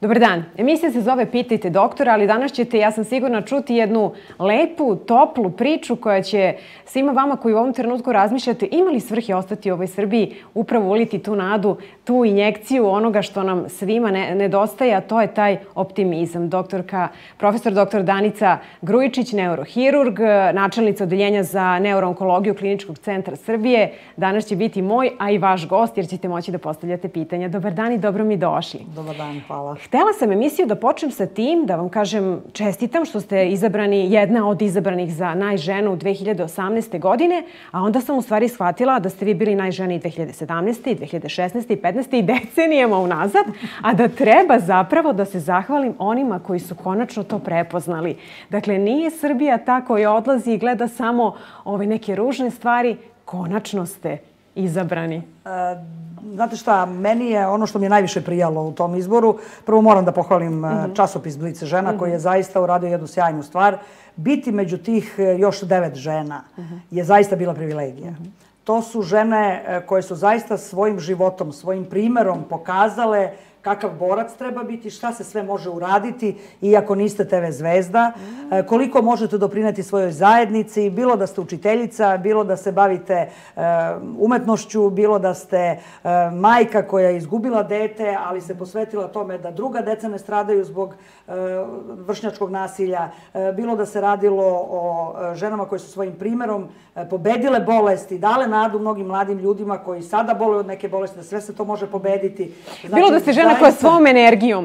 Dobar dan. Emisija se zove Pitajte doktora, ali danas ćete, ja sam sigurna, čuti jednu lepu, toplu priču koja će svima vama koji u ovom trenutku razmišljate ima li svrhe ostati u ovoj Srbiji upravo uliti tu nadu, tu injekciju onoga što nam svima nedostaje, a to je taj optimizam. Profesor dr. Danica Grujičić, neurohirurg, načelnica odeljenja za neuroonkologiju Kliničkog centra Srbije. Danas će biti moj, a i vaš gost, jer ćete moći da postavljate pitanja. Dobar dan i dobro mi došli. Dobar dan, hvala. Htela sam emisiju da počnem sa tim, da vam kažem čestitam što ste izabrani, jedna od izabranih za najženu 2018. godine, a onda sam u stvari shvatila da ste vi bili najženi i 2017. i 2016. i 2015. i decenijama unazad, a da treba zapravo da se zahvalim onima koji su konačno to prepoznali. Dakle, nije Srbija ta koja odlazi i gleda samo ove neke ružne stvari, konačno ste izabrani. Znate šta, meni je ono što mi je najviše prijalo u tom izboru. Prvo moram da pohvalim časopis Blic žena koji je zaista uradio jednu sjajnu stvar. Biti među tih još 9 žena je zaista bila privilegija. To su žene koje su zaista svojim životom, svojim primerom pokazale kakav borac treba biti, šta se sve može uraditi, iako niste TV zvezda, koliko možete doprineti svojoj zajednici, bilo da ste učiteljica, bilo da se bavite umetnošću, bilo da ste majka koja je izgubila dete, ali se posvetila tome da druga deca ne stradaju zbog vršnjačkog nasilja, bilo da se radilo o ženama koje su svojim primerom pobedile bolesti, dale nadu mnogim mladim ljudima koji sada boluju od neke bolesti, da sve se to može pobediti. Bilo da ste žena koja svom energijom,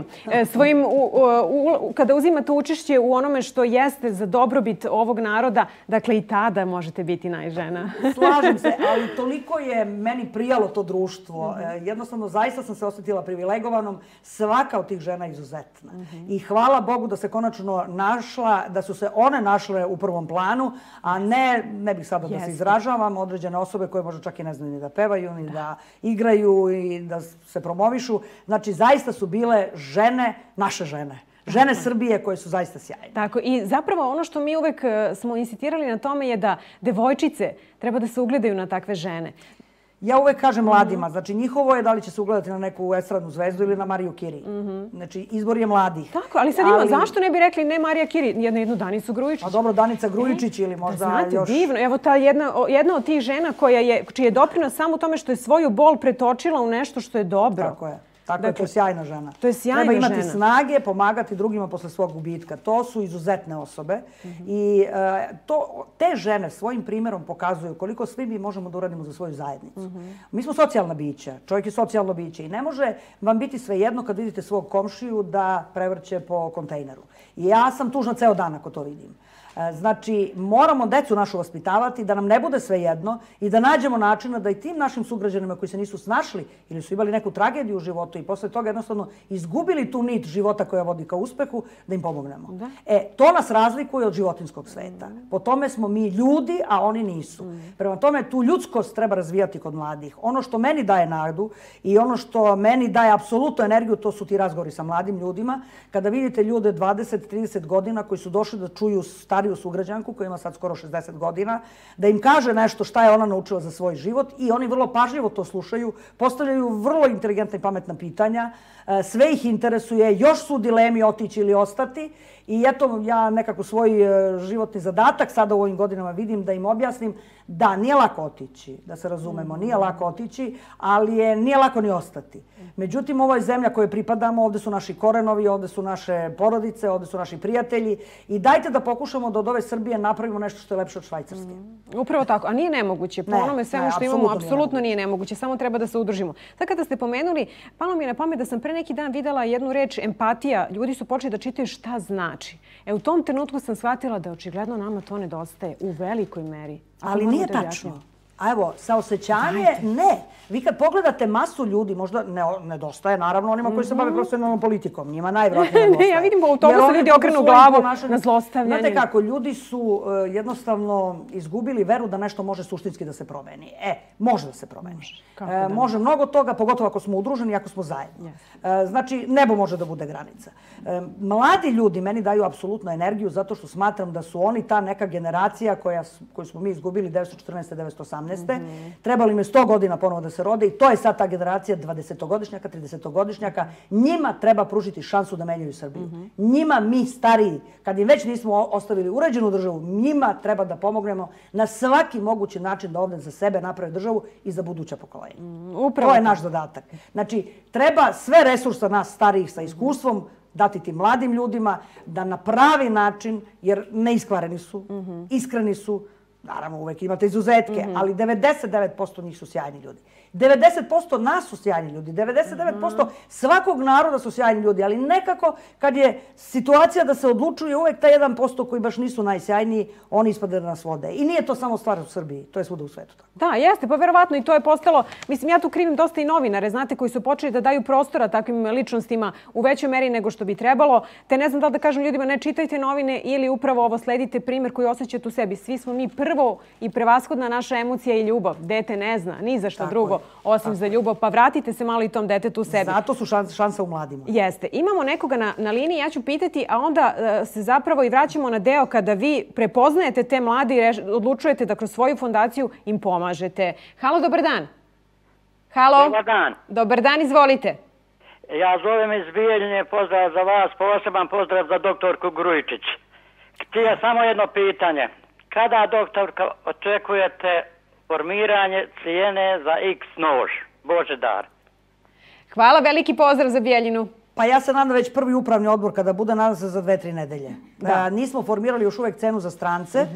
kada uzimate učešće u onome što jeste za dobrobit ovog naroda, dakle i tada možete biti najžena. Slažem se, ali toliko je meni prijalo to društvo. Jednostavno, zaista sam se osjetila privilegovanom. Svaka od tih žena je izuzetna. I hvala Bogu da se konačno našla, da su se one našle u prvom planu, a ne bih sada da se izražavam, određene osobe koje možda čak i ne znaju ni da pevaju, ni da igraju i da se promovišu. Znači, zaista su bile žene, naše žene. Žene Srbije koje su zaista sjajne. Tako, i zapravo ono što mi uvek smo insistirali na tome je da devojčice treba da se ugledaju na takve žene. Ja uvek kažem mladima, znači njihovo je da li će se ugledati na neku estradnu zvezdu ili na Mariju Kiri. Znači, izbor je mladih. Tako, ali sad zašto ne bi rekli ne Marija Kiri, jednu Danicu Grujičić? A dobro, Danica Grujičić ili možda još... Znate, divno. Evo ta jedna od tih žena čiji je doprinos samo u tome što je svoju bol pretočila u nešto što je dobro. Tako je. Tako je, to je sjajna žena. To je sjajna žena. Treba imati snage, pomagati drugima posle svog gubitka. To su izuzetne osobe. I te žene svojim primjerom pokazuju koliko svi mi možemo da uradimo za svoju zajednicu. Mi smo socijalna bića. Čovjek je socijalno biće i ne može vam biti svejedno kad vidite svog komšiju da prevrće po kontejneru. I ja sam tužna ceo dan ako to vidim. Znači, moramo decu našu vaspitavati, da nam ne bude svejedno i da nađemo načina da i tim našim sugrađanima koji se nisu snašli ili su imali neku tragediju u životu i posle toga jednostavno izgubili tu nit života koja vodi ka uspehu, da im pomognemo. To nas razlikuje od životinskog sveta. Po tome smo mi ljudi, a oni nisu. Prema tome, tu ljudskost treba razvijati kod mladih. Ono što meni daje nadu i ono što meni daje apsolutnu energiju, to su ti razgovori sa mladim ljudima. Kada vidite ljude 20-30 godina koji su došli da čuju stariju sugrađanku koja ima sad skoro 60 godina, da im kaže nešto šta je ona naučila za svoj život i oni vrlo pažljivo to slušaju, postavljaju vrlo inteligentna i pametna pitanja, sve ih interesuje, još su u dilemi otići ili ostati i eto ja nekako svoj životni zadatak sada u ovim godinama vidim da im objasnim da nije lako otići, da se razumemo, nije lako otići, ali nije lako ni ostati. Međutim, ovo je zemlja kojoj pripadamo, ovde su naši korenovi, ovde su naše porodice, ovde su naši prijatelji i dajte da pokušamo da od ove Srbije napravimo nešto što je lepše od Švajcarske. Upravo tako, a nije nemoguće. Po onome svemu što imamo, apsolutno nije nemoguće, samo treba da se udružimo. Tako kada ste pomenuli, palo mi je na pamet da sam pre neki dan videla jednu reč empatija. Ljudi su počeli da čitaju šta znači. U tom trenutku sam shvatila da očigledno nama to nedostaje u velikoj meri. Ali nije tačno. A evo, saosećanje, ne. Vi kad pogledate masu ljudi, možda nedostaje, naravno, onima koji se bave profesionalnom politikom. Njima najvjerojatnije nedostaje. Ne, ja vidim po autobusu ljudi okrenu glavu na zlostavljanje. Znate kako, ljudi su jednostavno izgubili veru da nešto može suštinski da se promeni. Može da se promeni. Može mnogo toga, pogotovo ako smo udruženi i ako smo zajedno. Znači, nebo može da bude granica. Mladi ljudi meni daju apsolutnu energiju zato što smatram da su oni ta neka generacija koju smo mi izgubili 1914. 1918. 2018. Trebali im je 100 godina ponovo da se rode i to je sad ta generacija 20-godišnjaka, 30-godišnjaka. Njima treba pružiti šansu da menjaju Srbiju. Njima mi stariji, kad im već nismo ostavili uređenu državu, njima treba da pomognemo na svaki mogući način da ovdje za sebe naprave državu i za buduća pokolenja. To je naš zadatak. Znači, treba sve resursa nas starijih sa iskustvom dati tim mladim ljudima da na pravi način, jer neiskvareni su, iskreni su, naravno uvek imate izuzetke, ali 99% njih su sjajni ljudi. 90% nas su sjajni ljudi, 99% svakog naroda su sjajni ljudi, ali nekako kad je situacija da se odlučuje uvek taj 1% koji baš nisu najsjajniji, oni ispade da nas vode. I nije to samo stvar u Srbiji, to je svuda u svetu. Da, jeste, pa verovatno i to je postalo, mislim, ja tu krivim dosta i novinare, znate, koji su počeli da daju prostora takvim ličnostima u većoj meri nego što bi trebalo, te ne znam da li da kažem ljudima ne čitajte novine ili upravo ovo sledite primjer koji osjećate u sebi. Svi smo mi prvo i prevashodna naša emocija i ljubav. Dete ne zna ni za šta drugo osim za ljubav, pa vratite se malo i tom detetu u sebi. Zato su šansa u mladima. Jeste. Imamo nekoga na liniji, ja ću pitati, a onda se zapravo i vraćamo na deo kada vi prepoznajete te mlade i odlučujete da kroz svoju fondaciju im pomažete. Halo, dobar dan. Halo. Dobar dan. Dobar dan, izvolite. Ja zovem iz Bijeljine, pozdrav za vas, poseban pozdrav za doktorku Grujičić. Htio samo jedno pitanje. Kada, doktorka, očekujete formiranje cijene za X nož? Božedar. Hvala, veliki pozdrav za Bijeljinu. Pa ja se nadam već prvi upravni odbor kada bude, nadam se za 2-3 nedelje. Nismo formirali još uvek cenu za strance.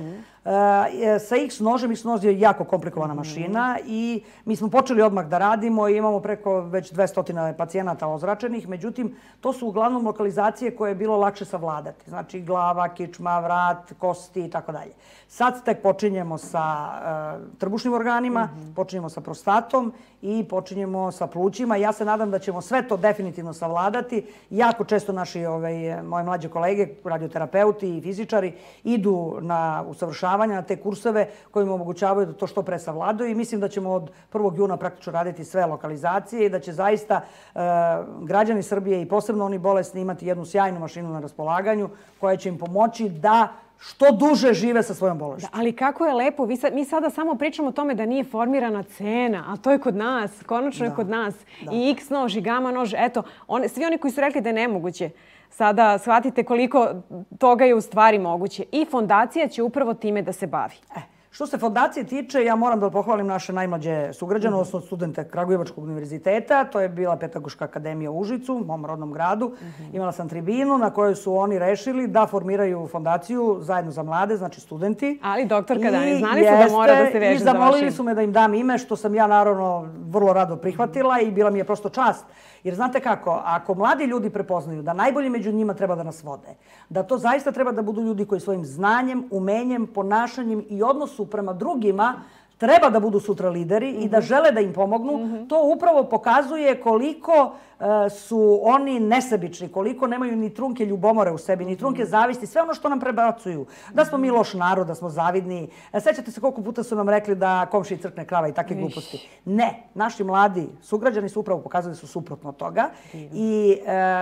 Sa X nožem, X nož je jako komplikovana mašina i mi smo počeli odmah da radimo i imamo preko već 200 pacijenata ozračenih. Međutim, to su uglavnom lokalizacije koje je bilo lakše savladati. Znači glava, kičma, vrat, kosti i tako dalje. Sad tek počinjemo sa trbušnim organima, počinjemo sa prostatom i počinjemo sa plućima. Ja se nadam da ćemo sve to definitivno savladati. Jako često naši moje mlađe kolege, radioterapeuti i fizičari idu na usavršavanje na te kurseve koji im omogućavaju da to što pre savladaju i mislim da ćemo od 1. juna praktično raditi sve lokalizacije i da će zaista građani Srbije i posebno oni bolesni imati jednu sjajnu mašinu na raspolaganju koja će im pomoći da što duže žive sa svojom bolešću. Ali kako je lepo, mi sada samo pričamo o tome da nije formirana cena, a to je kod nas, konačno je kod nas. I X nož i gamma nož, eto, svi oni koji su rekli da je nemoguće, sada shvatite koliko toga je u stvari moguće. I fondacija će upravo time da se bavi. Što se fondacije tiče, ja moram da pohvalim naše najmlađe sugrađane, odnosno studente Kragujevačkog univerziteta. To je bila Pedagoška akademija u Užicu, u mom rodnom gradu. Imala sam tribinu na kojoj su oni rešili da formiraju fondaciju zajedno za mlade, znači studenti. Ali doktorka Dani, znali su da mora da se veže za vašim. I zamolili su me da im dam ime, što sam ja naravno vrlo rado prihvatila i bila mi je prosto čast. Jer znate kako, ako mladi ljudi prepoznaju da najbolji među njima treba da nas vode, da to zaista treba da budu ljudi koji svojim znanjem, umenjem, ponašanjem i odnosu prema drugima treba da budu sutra lideri i da žele da im pomognu, to upravo pokazuje koliko su oni nesebični, koliko nemaju ni trunke ljubomore u sebi, ni trunke zavisti, sve ono što nam prebacuju. Da smo mi loš narod, da smo zavidni. Sećate se koliko puta su nam rekli da komšiji crkne krava i takve gluposti. Ne, naši mladi sugrađani su upravo pokazali su suprotno od toga i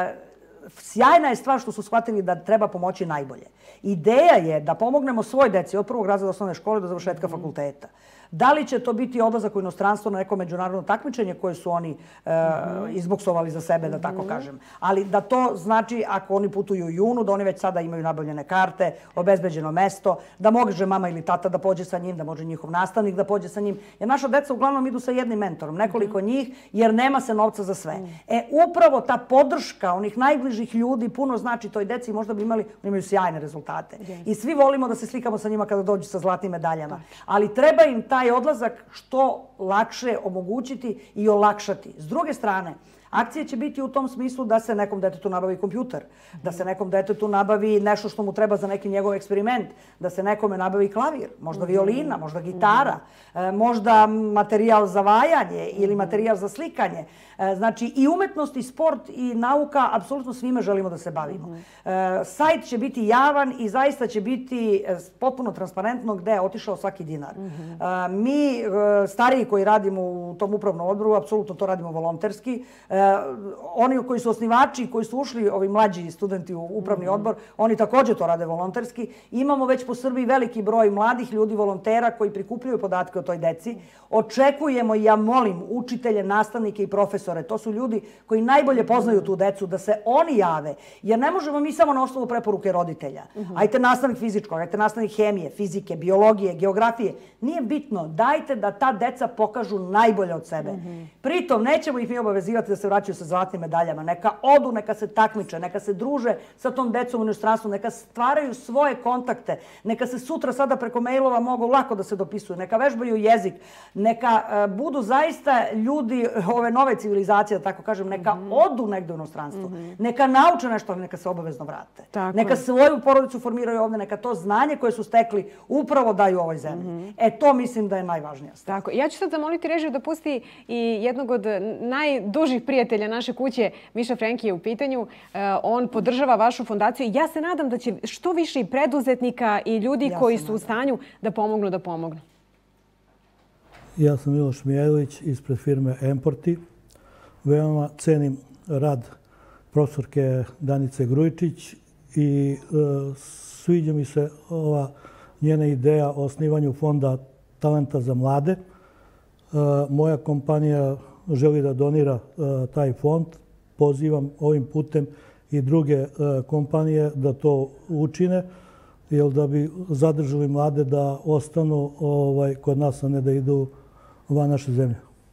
sjajna je stvar što su shvatili da treba pomoći najbolje. Ideja je da pomognemo svoj deci od prvog razreda osnovne škole do završetka fakulteta. Da li će to biti odlazak u inostranstvo na neko međunarodno takmičenje koje su oni izboksovali za sebe, da tako kažem. Ali da to znači, ako oni putuju u junu, da oni već sada imaju nabavljene karte, obezbeđeno mesto, da može mama ili tata da pođe sa njim, da može njihov nastavnik da pođe sa njim. Jer naša deca uglavnom idu sa jednim mentorom, nekoliko njih, jer nema se novca za sve. Upravo ta podrška onih najbližih ljudi puno znači toj deci, možda bi imaju sjajne rezultate. I svi volimo da se slikamo sa njima kada dođu sa zlatnim medaljama. Ali treba im taj odlazak što lakše omogućiti i olakšati. S druge strane, akcije će biti u tom smislu da se nekom detetu nabavi kompjuter, da se nekom detetu nabavi nešto što mu treba za neki njegov eksperiment, da se nekome nabavi klavir, možda violina, možda gitara, možda materijal za vajanje ili materijal za slikanje. Znači i umetnost i sport i nauka, apsolutno svime želimo da se bavimo. Sajt će biti javan i zaista će biti potpuno transparentno gde je otišao svaki dinar. Mi, stariji koji radimo u tom upravnom odboru, apsolutno to radimo volonterski. Oni koji su osnivači, koji su ušli, ovi mlađi studenti u upravni odbor, oni također to rade volonterski. Imamo već po Srbiji veliki broj mladih ljudi, volontera koji prikupljaju podatke o toj deci. Očekujemo, ja molim, učitelje, nastavnike i profesore, to su ljudi koji najbolje poznaju tu decu, da se oni jave. Jer ne možemo mi samo na osnovu preporuke roditelja. Ajte nastavnik fizičkog, ajte nastavnik hemije, fizike, biologije, geografije. Nije bitno. Dajte da ta deca pokažu najbolje od sebe. Pritom, nećemo ih mi obavezivati da se vraćaju sa zlatnim medaljama. Neka odu, neka se takmiče, neka se druže sa tom decom u inostranstvu, neka stvaraju svoje kontakte, neka se sutra sada preko mailova mogu lako da se dopisuju, neka vežbaju jezik, neka budu zaista ljudi ove nove civilizacije, da tako kažem, neka odu negde u inostranstvo, neka nauče nešto, neka se obavezno vrate. Neka svoju porodicu formiraju ovde, neka to znanje koje su stekli upravo daju ovoj zemlji. To mislim da je najvažnija stvar. Tako. Ja ću sad zamoliti režiju da pusti i jednog od najdužih prijatelja naše kuće, Miša Frenki je u pitanju. On podržava vašu fondaciju. Ja se nadam da će što više i preduzetnika i ljudi koji su u stanju da pomognu. Ja sam Miloš Mijajlović ispred firme Emporti. Veoma cenim rad profesorke Danice Grujičić i sviđa mi se ova njena ideja o osnivanju fonda talenta za mlade. Moja kompanija želi da donira taj fond. Pozivam ovim putem i druge kompanije da to učine, jer da bi zadržali mlade da ostanu kod nas, a ne da idu van naše zemlje.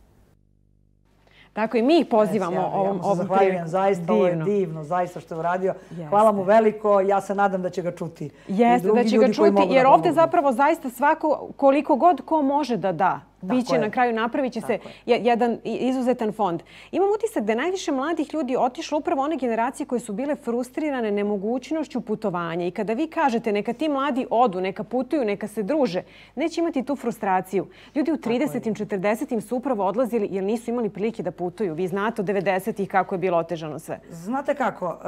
Tako i mi ih pozivamo ovom prilikom. Zahvaljujem, zaista ovo je divno, zaista što je uradio. Hvala mu veliko, ja se nadam da će ga čuti. Jeste, da će ga čuti, jer ovdje zapravo zaista svako, koliko god ko može da da, biće na kraju, napravit će se jedan izuzetan fond. Imam utisak da je najviše mladih ljudi otišlo upravo one generacije koje su bile frustrirane nemogućnošću putovanja. I kada vi kažete neka ti mladi odu, neka putuju, neka se druže, neće imati tu frustraciju. Ljudi u 30-im, 40-im su upravo odlazili jer nisu imali prilike da putuju. Vi znate od 90-ih kako je bilo otežano sve. Znate kako,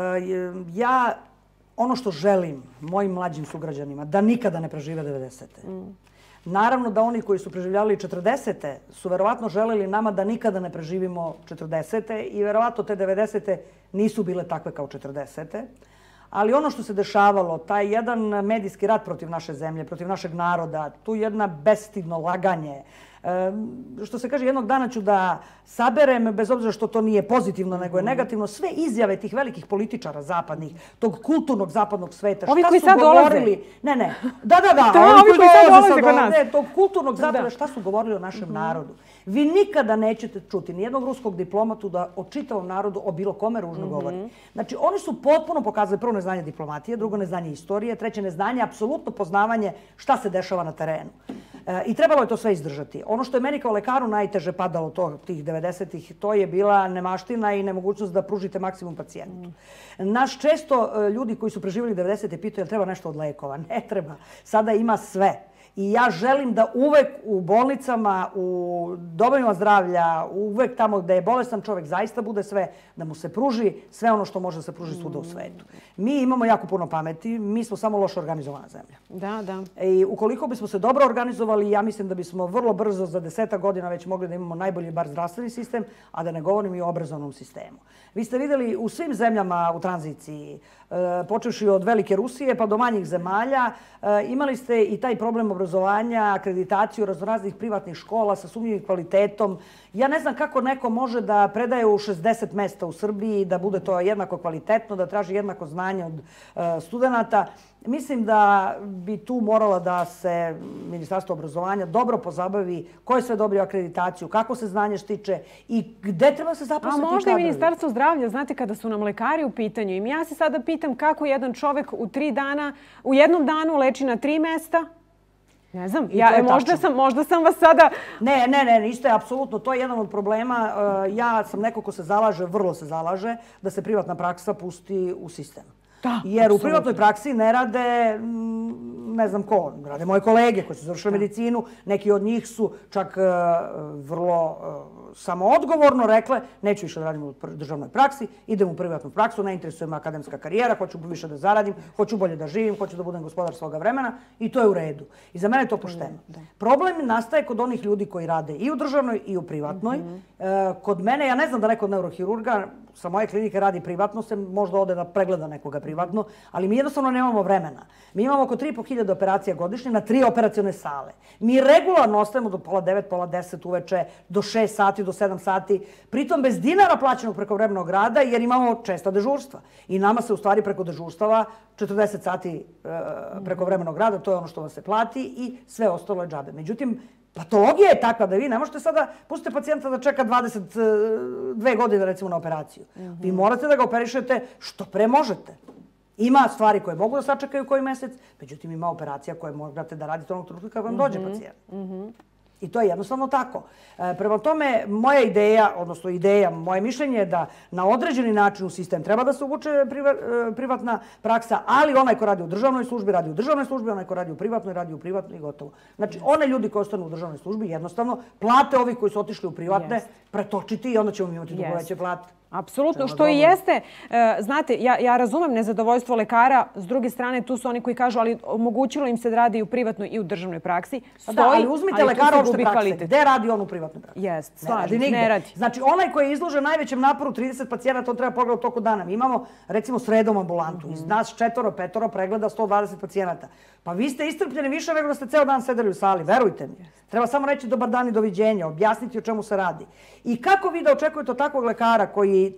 ja ono što želim mojim mlađim sugrađanima, da nikada ne prežive 90-te. Naravno da oni koji su preživljavali 40-te su verovatno želeli nama da nikada ne preživimo 40-te i verovatno te 90-te nisu bile takve kao 40-te. Ali ono što se dešavalo, taj jedan medijski rat protiv naše zemlje, protiv našeg naroda, tu jedna bestidno laganje, što se kaže, jednog dana ću da saberem, bez obzira što to nije pozitivno, nego je negativno, sve izjave tih velikih političara zapadnih, tog kulturnog zapadnog sveta. Ovi koji sad dolaze. Ne. Da. Ovi koji sad dolaze kod nas. Tog kulturnog zapada, šta su govorili o našem narodu. Vi nikada nećete čuti nijednog ruskog diplomatu da o čitavom narodu, o bilo kome ružno govori. Znači, oni su potpuno pokazali prvo neznanje diplomatije, drugo neznanje istorije, treće neznanje, apsolutno poznavanje šta se dešava na terenu. I trebalo je to sve izdržati. Ono što je meni kao lekaru najteže padalo tih 90-ih, to je bila nemaština i nemogućnost da pružite maksimum pacijentu. Naš često ljudi koji su preživjeli 90-te pitaju jel treba nešto od lekova. Ne treba. Sada ima sve. I ja želim da uvek u bolnicama, u domovima zdravlja, uvek tamo gde je bolestan čovjek zaista bude sve, da mu se pruži sve ono što može da se pruži svuda u svetu. Mi imamo jako puno pameti, mi smo samo loše organizovana zemlja. Da. I ukoliko bismo se dobro organizovali, ja mislim da bismo vrlo brzo za 10 godina već mogli da imamo najbolji bar zdravstveni sistem, a da ne govorim i o obrazovnom sistemu. Vi ste vidjeli u svim zemljama u tranziciji, počevši od velike Rusije pa do manjih zemalja, imali ste i taj problem obrazovanja, akreditaciju raznoraznih privatnih škola sa sumnjivim kvalitetom. Ja ne znam kako neko može da predaje u 60 mesta u Srbiji, da bude to jednako kvalitetno, da traži jednako znanje od studenata. Mislim da bi tu morala da se Ministarstvo obrazovanja dobro pozabavi ko je sve dobio akreditaciju, kako se znanje stiče i gde treba se zaposliti kadrovi. A možda i Ministarstvo zdravlja, znate, kada su nam lekari u pitanju. I ja se sada pitam kako jedan čovek u jednom danu leči na 3 mesta. Ne znam, možda sam vas sada... Ne, isto je apsolutno. To je jedan od problema. Ja sam neko ko se zalaže, vrlo se zalaže, da se privatna praksa pusti u sistem. Jer u privatnoj praksi ne rade, ne znam ko, rade moje kolege koji su završili medicinu. Neki od njih su čak vrlo samoodgovorno rekle neću više da radim u državnoj praksi, idem u privatnu praksu, ne interesuje me akademska karijera, hoću više da zaradim, hoću bolje da živim, hoću da budem gospodar svoga vremena i to je u redu. I za mene je to pošteno. Problem nastaje kod onih ljudi koji rade i u državnoj i u privatnoj. Kod mene, ja ne znam da neko od neurohirurga sa moje klinike radi privatno, se možda ode da pregleda nekoga privatno, ali mi jednostavno nemamo vremena. Mi imamo oko 3.500 operacija godišnje na 3 operacione sale. Mi regularno ostajemo do pola 9, pola 10 uveče, do 6 sati, do 7 sati, pritom bez dinara plaćenog prekovremenog rada jer imamo česta dežurstva. I nama se u stvari preko dežurstava 40 sati prekovremenog rada, to je ono što vam se plati i sve ostalo je džabe. Međutim, patologija je takva da vi ne možete sada pustite pacijenta da čeka 22 godine recimo na operaciju. Vi morate da ga operišete što pre možete. Ima stvari koje mogu da sačekaju koji mesec, međutim ima operacija koje morate da radite onog trenutka kad vam dođe pacijent. I to je jednostavno tako. Prema tome, moja ideja, odnosno moje mišljenje je da na određeni način u sistem treba da se uvuče privatna praksa, ali onaj ko radi u državnoj službi, radi u državnoj službi, onaj ko radi u privatnoj, radi u privatnoj i gotovo. Znači, one ljudi koji ostanu u državnoj službi jednostavno plate ovih koji su otišli u privatne, pretočiti i onda ćemo imati dugo veće plate. Apsolutno, što i jeste. Znate, ja razumem nezadovoljstvo lekara, s druge strane tu su oni koji kažu, ali omogućilo im se da radi i u privatnoj i u državnoj praksi. Da, ali uzmite lekara opšte prakse. Gde radi on u privatnoj praksi? Jest, slažem, ne radi. Znači, onaj koji je izložen najvećem naporu, 30 pacijenata, on treba pogledati u toku dana. Mi imamo, recimo, sredom ambulantu. Iz nas 4-5 pregleda 120 pacijenata. Pa vi ste istrpljeni više nego da ste ceo dan sedeli u sali, verujte mi. Treba samo reći dobar dan i doviđenja, objasniti o čemu se radi. I kako vi da očekujete od takvog lekara koji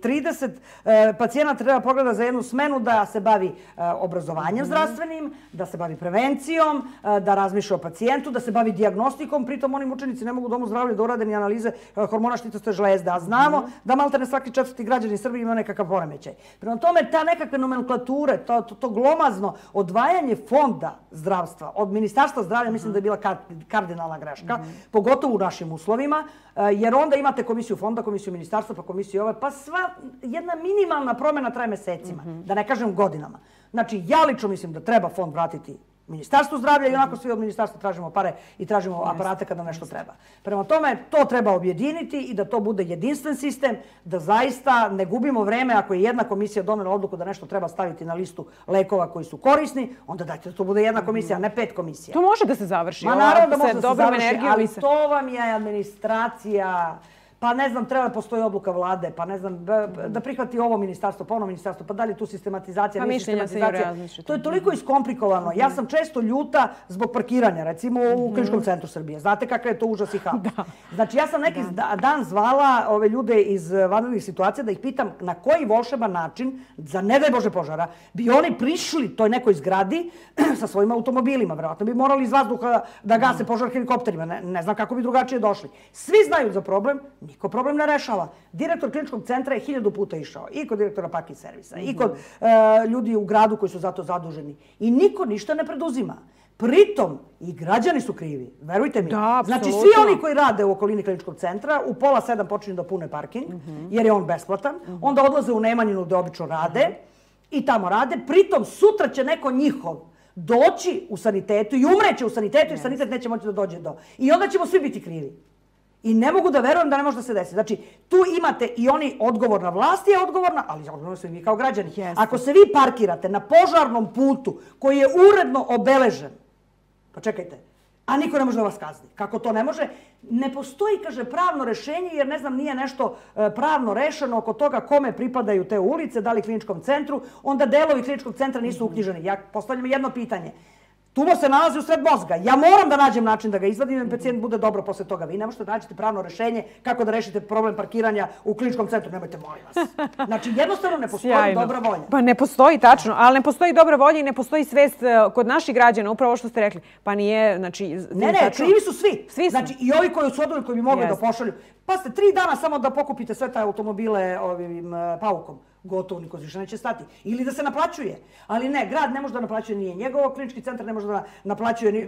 30 pacijenata treba pogleda za jednu smenu da se bavi obrazovanjem zdravstvenim, da se bavi prevencijom, da razmišlja o pacijentu, da se bavi dijagnostikom, pritom onim učenici ne mogu u domu zdravlja da urade ni analize hormona štitoste žlezde, a znamo da maltene svaki 4. građanin Srbije ima nekakav poremećaj. Prema tome, ta nekakve nomenklature, to glomazno odvajanje fonda zdravstva od Ministarstva zdravlja, mislim da je bila kardinalna greška, pogotovo u našim uslovima, jer onda imate komisiju fonda, komisiju ministarstva, pa komisiju ove, pa sva jedna minimalna promjena traje mesecima, da ne kažem godinama. Znači, ja lično mislim da treba fond vratiti Ministarstvu zdravlja i onako svi od ministarstva tražimo pare i tražimo aparate kada nešto treba. Prema tome, to treba objediniti i da to bude jedinstven sistem, da zaista ne gubimo vreme ako je jedna komisija donela odluku da nešto treba staviti na listu lekova koji su korisni, onda dajte da to bude jedna komisija, a ne 5 komisija. To može da se završi. Ma naravno da može da se završi, ali to vam je administracija. Pa ne znam, treba da postoji odluka vlade, pa ne znam, da prihvati ovo ministarstvo, pa ono ministarstvo, pa da li tu sistematizacija, nije sistematizacija. To je toliko iskomplikovano. Ja sam često ljuta zbog parkiranja, recimo u Kliničkom centru Srbije. Znate kakav je to užas i haos. Znači, ja sam neki dan zvala ove ljude iz vanrednih situacija da ih pitam na koji volšeban način, za ne daj Bože požara, bi oni prišli toj nekoj zgradi sa svojim automobilima. Verovatno bi morali iz vazduha da gase požar helikopterima. Ne znam kako bi drugačije došli. Svi znaju za problem, niko problem ne rešava. Direktor kliničkog centra je 1000 puta išao. I kod direktora parking servisa, i kod ljudi u gradu koji su za to zaduženi. I niko ništa ne preduzima. Pritom, i građani su krivi. Verujte mi. Znači, svi oni koji rade u okolini kliničkog centra, u 6:30 počinju da pune parking, jer je on besplatan. Onda odlaze u Nemanjinu gde obično rade i tamo rade. Pritom, sutra će neko njihov doći u sanitetu i umreće u sanitetu, jer sanitet neće moći da dođe do. I onda ćemo svi biti krivi. I ne mogu da verujem da ne može da se desi. Znači, tu imate i oni odgovorna vlast je odgovorna, ali odgovorno su i mi kao građani. Ako se vi parkirate na požarnom putu koji je uredno obeležen, pa čekajte, a niko ne može da vas kazni. Kako to ne može? Ne postoji, kaže, pravno rešenje, jer ne znam, nije nešto pravno rešeno oko toga kome pripadaju te ulice, da li kliničkom centru, onda delovi kliničkog centra nisu uknjiženi. Ja postavljam jedno pitanje. Tumor se nalazi u sred mozga. Ja moram da nađem način da ga izvadim i pacijent bude dobro posle toga. Vi ne možete da nađete pravno rešenje kako da rešite problem parkiranja u kliničkom centru. Nemojte, molim vas. Znači, jednostavno ne postoji dobra volja. Pa ne postoji, tačno. Ali ne postoji dobra volja i ne postoji svest kod naših građana, upravo što ste rekli. Pa nije, znači... Ne, krivi su svi. Znači, i ovi koji su odvojili, koji bi mogli da pošalju. Pa ste 3 dana samo da pokupite sve taj automobile ovim paukom. Gotovo, niko više neće stati. Ili da se naplaćuje. Ali ne, grad ne može da naplaćuje, nije njegovo, klinički centar ne može da naplaćuje.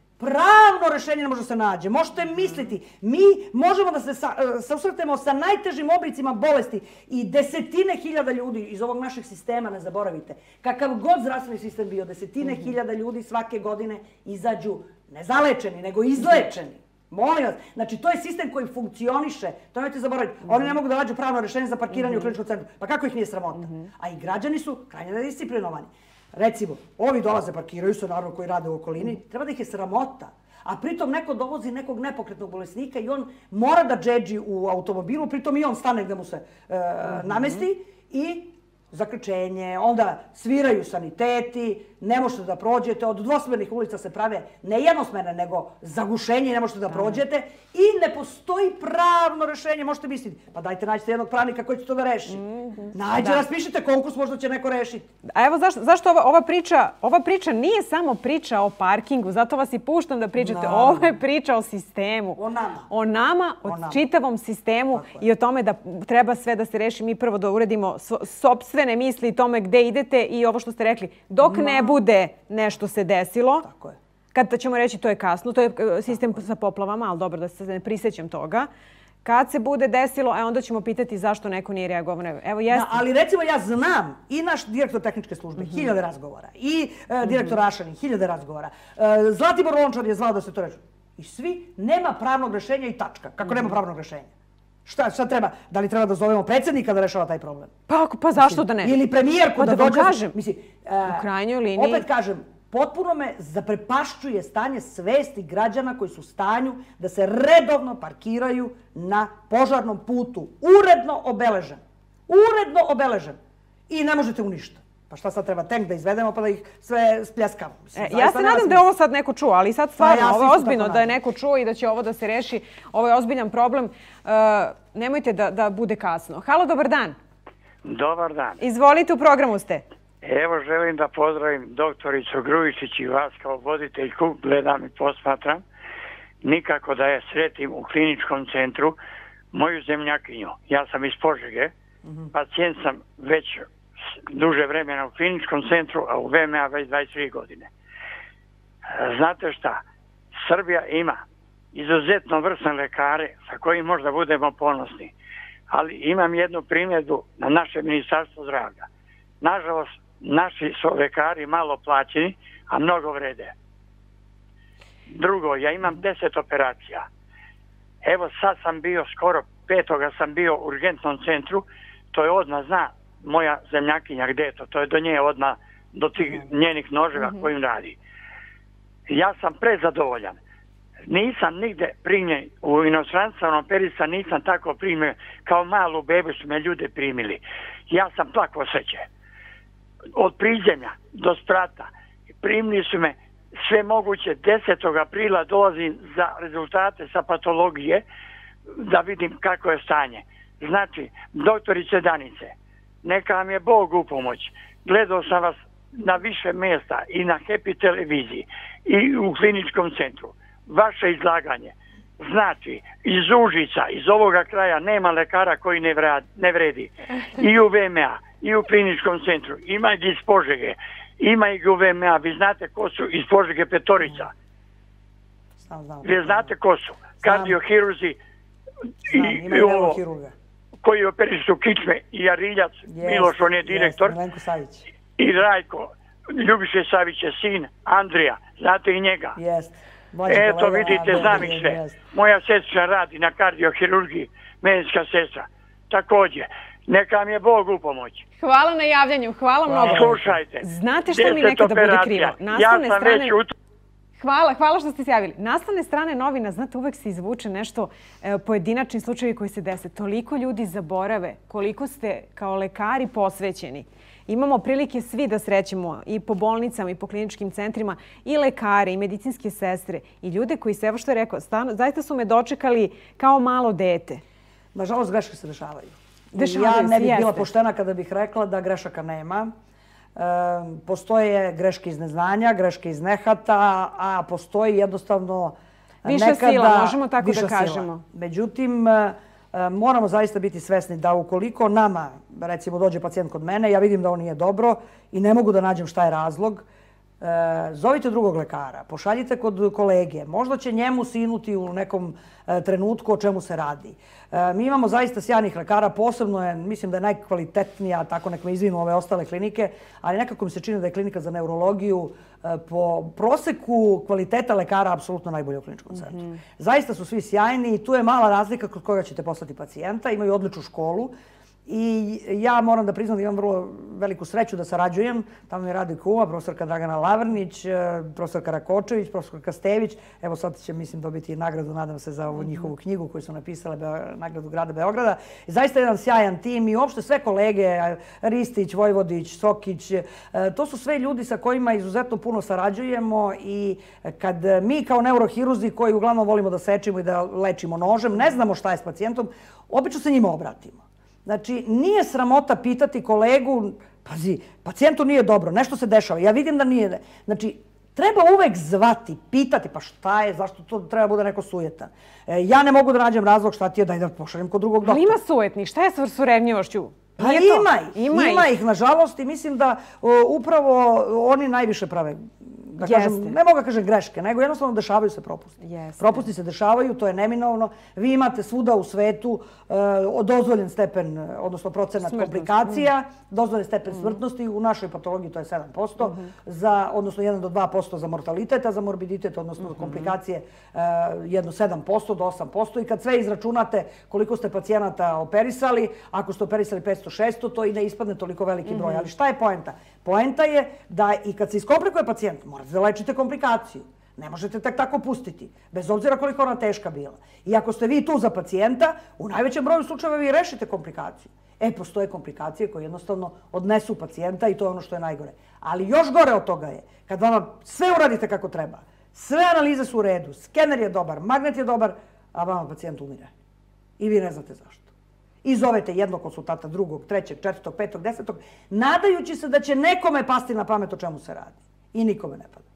Pravno rešenje ne može da se nađe. Možete misliti, mi možemo da se susretemo sa najtežim oblicima bolesti i desetine hiljada ljudi iz ovog našeg sistema, ne zaboravite. Kakav god zdravstveni sistem bio, desetine hiljada ljudi svake godine izađu ne zalečeni, nego izlečeni. Molim vas. Znači, to je sistem koji funkcioniše. To nemojte zaboraviti. Oni ne mogu da nađu pravno rešenje za parkiranje u kliničkom centru. Pa kako ih nije sramota? A i građani su krajnje nedisciplinovani. Recimo, ovi dolaze, parkiraju se, naravno, koji rade u okolini. Treba da ih je sramota. A pritom neko dovozi nekog nepokretnog bolesnika i on mora da džedži u automobilu, pritom i on stane gde mu se namesti i zaključenje, onda sviraju saniteti, ne možete da prođete, od dvosmernih ulica se prave ne jednosmerne, nego zagušenje i ne možete da prođete i ne postoji pravno rešenje, možete misliti, pa dajte nađite jednog pravnika koji će to da reši. Nađe, raspišite konkurs, možda će neko rešiti. A evo zašto ova priča nije samo priča o parkingu, zato vas i puštam da pričate, ovo je priča o sistemu. O nama. O nama, o čitavom sistemu i o tome da treba sve da se reši. Mi prvo da uredimo sopstvene misli i tome gde idete i ovo što ste rekli. Dok ne bude nešto se desilo, kad ćemo reći to je kasno, to je sistem sa poplavama, ali dobro da se ne prisjećam toga. Kad se bude desilo, onda ćemo pitati zašto neko nije reagovao. Evo, jeste. Ali recimo ja znam i naš direktor tehničke službe, 1000 razgovora, i direktor Rašanin, 1000 razgovora. Zlatibor Lončar je zvao da se to reši. I svi, nema pravnog rešenja i tačka. Kako nema pravnog rešenja? Šta treba? Da li treba da zovemo predsjednika da rešava taj problem? Pa zašto da ne? Ili premijerku da dođe? U krajnjoj liniji. Opet kažem, potpuno me zaprepašćuje stanje svesti građana koji su u stanju da se redovno parkiraju na požarnom putu. Uredno obeležen. Uredno obeležen. I ne možete u ništa. Pa šta sad treba tank da izvedemo pa da ih sve spljaskamo? Ja se nadam da je ovo sad neko čuo, ali sad stvarno, ovo je ozbiljno da je neko čuo i da će ovo da se reši. Ovo je ozbiljan problem. Nemojte da bude kasno. Halo, dobar dan. Dobar dan. Izvolite, u programu ste. Evo, želim da pozdravim doktoricu Grujičić i vas kao voditeljku, gledam i posmatram. Nikako da je sretim u kliničkom centru moju zemljakinju. Ja sam iz Požege, pacijent sam već duže vremena u kliničkom centru, a u VMA već 23 godine. Znate šta? Srbija ima izuzetno vrsne lekare sa kojim možda budemo ponosni. Ali imam jednu primjedbu na naše ministarstvo zdravlja. Nažalost, naši su lekari malo plaćeni, a mnogo vrede. Drugo, ja imam 10 operacija. Evo sad sam bio, skoro 5. sam bio u urgentnom centru, to je odmah zna moja zemljakinja gdje je to. To je do nje odmah, do tih njenih noževa kojim radi. Ja sam prezadovoljan. Nisam nigde primljen u inostranstvenom perisa, nisam tako primljen. Kao malu bebu su me ljude primili. Ja sam plako sreće. Od prizemlja do sprata primili su me sve moguće. 10. aprila dolazim za rezultate sa patologije da vidim kako je stanje. Znači, doktorice Danice, neka vam je Bog u pomoć. Gledao sam vas na više mjesta i na Happy televiziji i u kliničkom centru. Vaše izlaganje. Znači, iz Užica, iz ovoga kraja nema lekara koji ne vredi. I u VMA, i u kliničkom centru. Ima ih iz Požege. Ima ih u VMA. Vi znate ko su iz Požege Petorica. Vi znate ko su. Kardiohirurzi i ovo koji operišu kičme i Jariljac, Miloš, on je direktor. I Rajko, Ljubiše Savić je sin, Andrija. Znate i njega. Eto vidite, znam ih sve. Moja sestra radi na kardiohirurgiji, medicinska sestra. Također, neka mi je Bog u pomoć. Hvala na javljanju, hvala mnogo. Slušajte. Znate što mi nekada bude krivo? Ja sam već Hvala što ste se javili. Nastavne strane novina, znate, uvek se izvuče nešto, pojedinačni slučajevi koji se dese. Toliko ljudi zaborave koliko ste kao lekari posvećeni. Imamo prilike svi da srećemo i po bolnicama i po kliničkim centrima i lekare i medicinske sestre i ljude koji se, evo što je rekao, zaista su me dočekali kao malo dete. Nažalost, greške se dešavaju. Ja ne bih bila poštena kada bih rekla da grešaka nema. Postoje greške iz neznanja, greške iz nehata, a postoji jednostavno više sila, možemo tako da kažemo. Međutim, moramo zaista biti svesni da ukoliko nama, recimo, dođe pacijent kod mene, ja vidim da on nije dobro i ne mogu da nađem šta je razlog, Zovite drugog lekara, pošaljite kod kolege, možda će njemu sinuti u nekom trenutku o čemu se radi. Mi imamo zaista sjajnih lekara, posebno je, mislim da je najkvalitetnija, tako nek me izvinu ove ostale klinike, ali nekako mi se čini da je klinika za neurologiju po proseku kvaliteta lekara apsolutno najbolja u kliničkom centru. Zaista su svi sjajni i tu je mala razlika kod koga ćete poslati pacijenta, imaju odličnu školu. I ja moram da priznam da imam vrlo veliku sreću da sarađujem. Tamo mi radi kuma, profesorka Dragana Lavrnić, profesorka Rakočević, profesorka Stević. Evo sad će, mislim, dobiti nagradu, nadam se, za ovu njihovu knjigu koju su napisale, nagradu grada Beograda. I zaista jedan sjajan tim i uopšte sve kolege, Ristić, Vojvodić, Sokić, to su sve ljudi sa kojima izuzetno puno sarađujemo i kad mi kao neurohirurzi koji uglavnom volimo da sečimo i da lečimo nožem, ne znamo šta je s pacijentom, obično se njima obratimo. Znači, nije sramota pitati kolegu, pazi, pacijentu nije dobro, nešto se dešava, ja vidim da nije. Znači, treba uvek zvati, pitati, pa šta je, zašto to treba bude neko sujetan. Ja ne mogu da nađem razlog šta ti je, daj da pošaljem kod drugog doktora. Ali ima sujetni, šta je sa surevnjivošću? Pa ima ih, nažalost, i mislim da upravo oni najviše prave. Da kažem, ne mogu da kažem greške, nego jednostavno dešavaju se propusti. Propusti se dešavaju, to je neminovno. Vi imate svuda u svetu dozvoljen stepen, odnosno procenat komplikacija, dozvoljen stepen smrtnosti. U našoj patologiji to je 7%, odnosno 1 do 2% za mortalitet, a za morbiditet, odnosno komplikacije, jedno 7% do 8%. I kad sve izračunate koliko ste pacijenata operisali, ako ste operisali 500-600, to i ne ispadne toliko veliki broj. Ali šta je poenta? Poenta je da i kad se iskomplikuje pacijent, morate da lečite komplikaciju. Ne možete tako pustiti, bez obzira koliko ona teška bila. I ako ste vi tu za pacijenta, u najvećem broju slučajeva vi rešite komplikaciju. Postoje komplikacije koje jednostavno odnesu pacijenta i to je ono što je najgore. Ali još gore od toga je, kad vama sve uradite kako treba, sve analize su u redu, skener je dobar, magnet je dobar, a vama pacijent umire. I vi ne znate zašto. I zovete jednog konsultanta, drugog, trećeg, četvrtog, petog, desetog, nadajući se da će nekome pasti na pamet o čemu se radi. I nikome ne pada.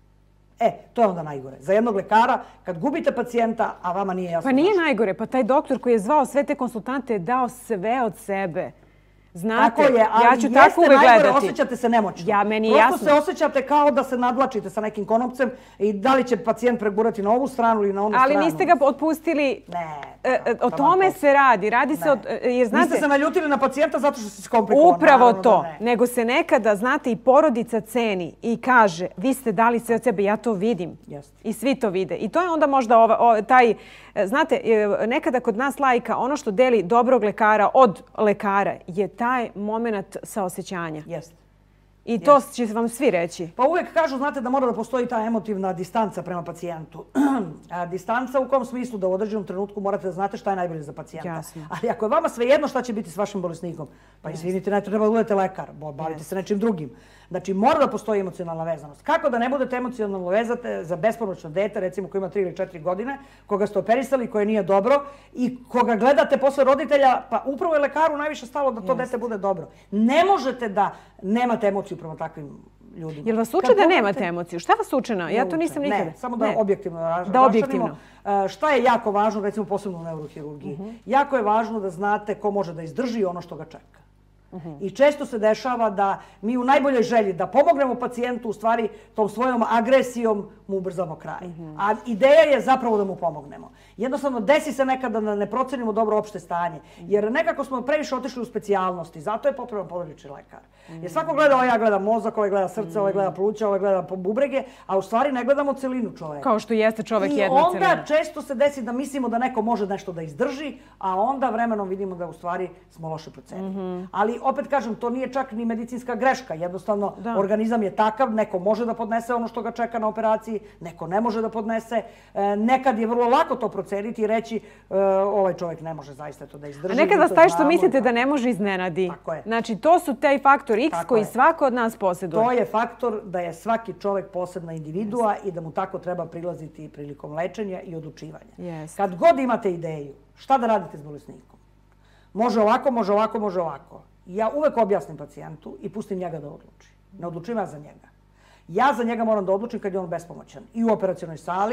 To je onda najgore. Za jednog lekara, kad gubite pacijenta, a vama nije jasno. Pa nije najgore, pa taj doktor koji je zvao sve te konsultante je dao sve od sebe. Znate, ja ću tako uvek gledati. Najgore, osjećate se nemoćno. Meni je jasno. Prosto se osjećate kao da se nadvlačite sa nekim konopcem i da li će pacijent pregurati na ovu stranu ili na onu stranu. Ali niste ga otpustili. Ne. O tome se radi. Radi se niste se naljutili na pacijenta zato što se iskomplikovao. Upravo to. Nego se nekada, znate, i porodica ceni i kaže, vi ste dali sve od sebe, ja to vidim. I svi to vide. I to je onda možda taj, znate, nekada kod nas laika, ono što deli dobrog lekara od lekara je taj moment saosećanja. Jeste. I to će vam svi reći. Pa uvek kažu, znate, da mora da postoji ta emotivna distanca prema pacijentu. Distanca u kom smislu da u određenom trenutku morate da znate šta je najbolje za pacijenta. Ali ako je vama svejedno šta će biti s vašim bolesnikom, pa izvinite, ne treba da budete lekar, bavite se nečim drugim. Znači, mora da postoji emocionalna vezanost. Kako da ne budete emocionalno vezate za bespomoćno dete, recimo koji ima 3 ili 4 godine, koga ste operisali, koje nije dobro i koga gledate posle roditelja, pa upravo je lekaru najviše stalo da to dete bude dobro. Ne možete da nemate emociju prema takvim ljudima. Jel vas uče da nemate emociju? Šta vas uče? Ja to nisam nikada. Ne, samo da objektivno raščlanimo. Šta je jako važno, recimo posebno u neurohirurgiji? Jako je važno da znate ko može da izdrži ono što ga čeka. I često se dešava da mi u najboljoj želji da pomognemo pacijentu, u stvari tom svojom agresijom mu ubrzamo kraj. A ideja je zapravo da mu pomognemo. Jednostavno, desi se nekada da ne procenimo dobro opšte stanje. Jer nekako smo previše otišli u specijalnosti. Zato je potreban porodični lekar. Jer svako gleda, ja gledam mozak, ovaj gleda srce, ovaj gleda pluća, ovaj gleda bubrege, a u stvari ne gledamo celinu čoveka. Kao što jeste čovek jedna celina. I onda često se desi da mislimo da neko može nešto da izdrži, a onda vremenom vidimo da u stvari smo loše procenili. Ali opet kažem, to nije čak ni medicinska greška. Jednostavno, organizam je takav, neko može da podnese ono što ga čeka na operaciji, neko ne može da podnese. Nekad je vrlo lako to proceniti i reći ovaj čovjek ne može zaista to da izdrži. A nekad vas taj što mislite da ne može iznenadi. Tako je. Znači, to su taj faktor X koji svako od nas posjeduje. To je faktor da je svaki čovjek posebna individua i da mu tako treba prilaziti prilikom lečenja i odlučivanja. Kad god imate ideju, šta da radite s bolesnikom? Može ovako, može ovako, može ovako. Ja uvek objasnim pacijentu i pustim njega da odluči. Ne odlučujem ja za njega. Ja za njega moram da odlučim kad je on bespomoćan. I u operacionoj sali,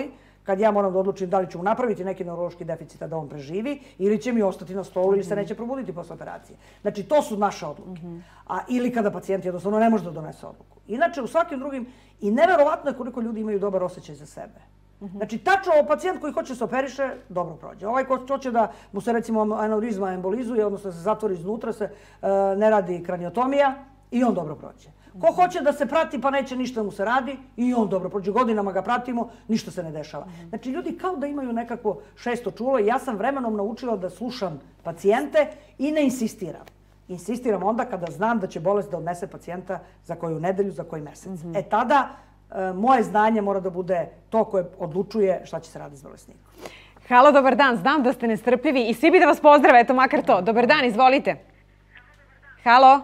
kad ja moram da odlučim da li ću mu napraviti neki neurološki deficit da on preživi ili će mi ostati na stolu ili se neće probuditi posle operacije. Znači, to su naše odluke. Ili kada pacijent jednostavno ne može da donese odluku. Inače, u svakim drugim, i neverovatno je koliko ljudi imaju dobar osjećaj za sebe. Znači, tačno pacijent koji hoće se operiše, dobro prođe. Ovaj ko hoće da mu se, recimo, aneurizma embolizuje, odnosno da se zatvori iznutra, se ne radi kraniotomija i on dobro prođe. Ko hoće da se prati pa neće ništa mu se radi i on dobro prođe. Godinama ga pratimo, ništa se ne dešava. Znači, ljudi kao da imaju nekako šesto čulo i ja sam vremenom naučila da slušam pacijente i ne insistiram. Insistiram onda kada znam da će bolest da odnese pacijenta za koju nedelju, za koji mesec. Tada moje znanje mora da bude to koje odlučuje šta će se raditi s bolesnikom. Halo, dobar dan. Znam da ste nestrpljivi i svi bi da vas pozdrave, eto makar to. Dobar dan, izvolite. Halo.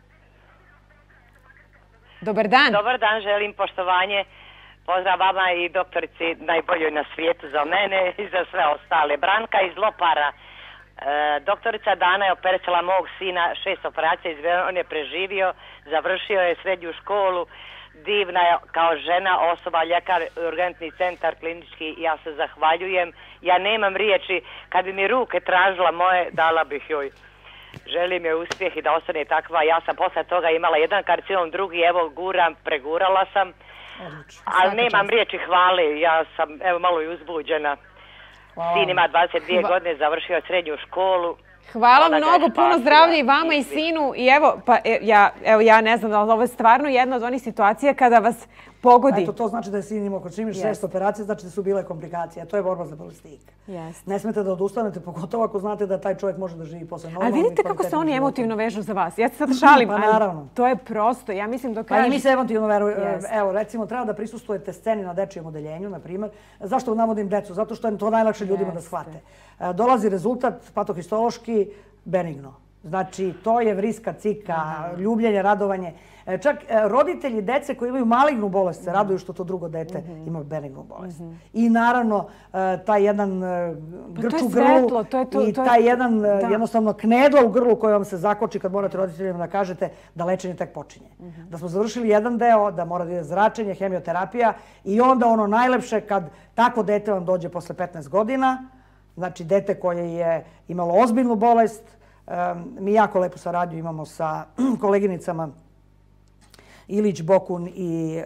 Dobar dan. Dobar dan, želim poštovanje. Pozdrav vama i doktorici najboljoj na svijetu za mene i za sve ostale. Branka iz Lopara. Doktorica Dana je operisala mog sina, 6 operacija, on je preživio, završio je srednju školu, divna je kao žena, osoba, ljekar, urgentni centar, klinički, ja se zahvaljujem. Ja nemam riječi, kad bi mi ruke tražila moje, dala bih joj. Želim joj uspjeh i da ostane takva. Ja sam posle toga imala jedan karcinom, drugi, evo guram, pregurala sam. Ali nemam riječi hvale, ja sam evo malo i uzbuđena. Sin ima 22 godine, završio srednju školu. Hvala mnogo, puno zdravlja i vama i sinu. I evo, ja ne znam, ali ovo je stvarno jedna od onih situacija kada vas pogodi. Eto, to znači da je sin imao, kod čim imaš 6 operacija, znači da su bile komplikacije. To je borba za bolesnika. Ne smete da odustanete, pogotovo ako znate da taj čovjek može da živi posle normalnog. Ali vidite kako se oni emotivno vežu za vas. Ja se sad šalim, ali to je prosto. Ja mislim dok kažem... Pa i mi se emotivno veruju. Evo, recimo, treba da prisustujete sceni na dečijem odeljenju, na primjer. Zašto navodim decu? Zato što je to najlakše ljudima da shvate. Dolazi rezultat patohistološki benigno. Znači, to je vriska, cika, ljubljenje, radovanje. Čak roditelji dece koji imaju malignu bolest se raduju što to drugo dete ima benignu bolest. I naravno, taj jedan grč u grlu i taj jedan jednostavno knedlo u grlu koje vam se zakoči kad morate roditeljima da kažete da lečenje tek počinje. Da smo završili jedan deo, da mora da ide zračenje, hemioterapija i onda ono najlepše kad takvo dete vam dođe posle 15 godina, znači dete koje je imalo ozbiljnu bolest. Mi jako lepu saradnju imamo sa koleginicama Ilić, Bokun i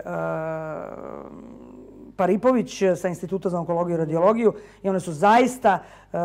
Paripović sa Instituta za onkologiju i radiologiju i one su zaista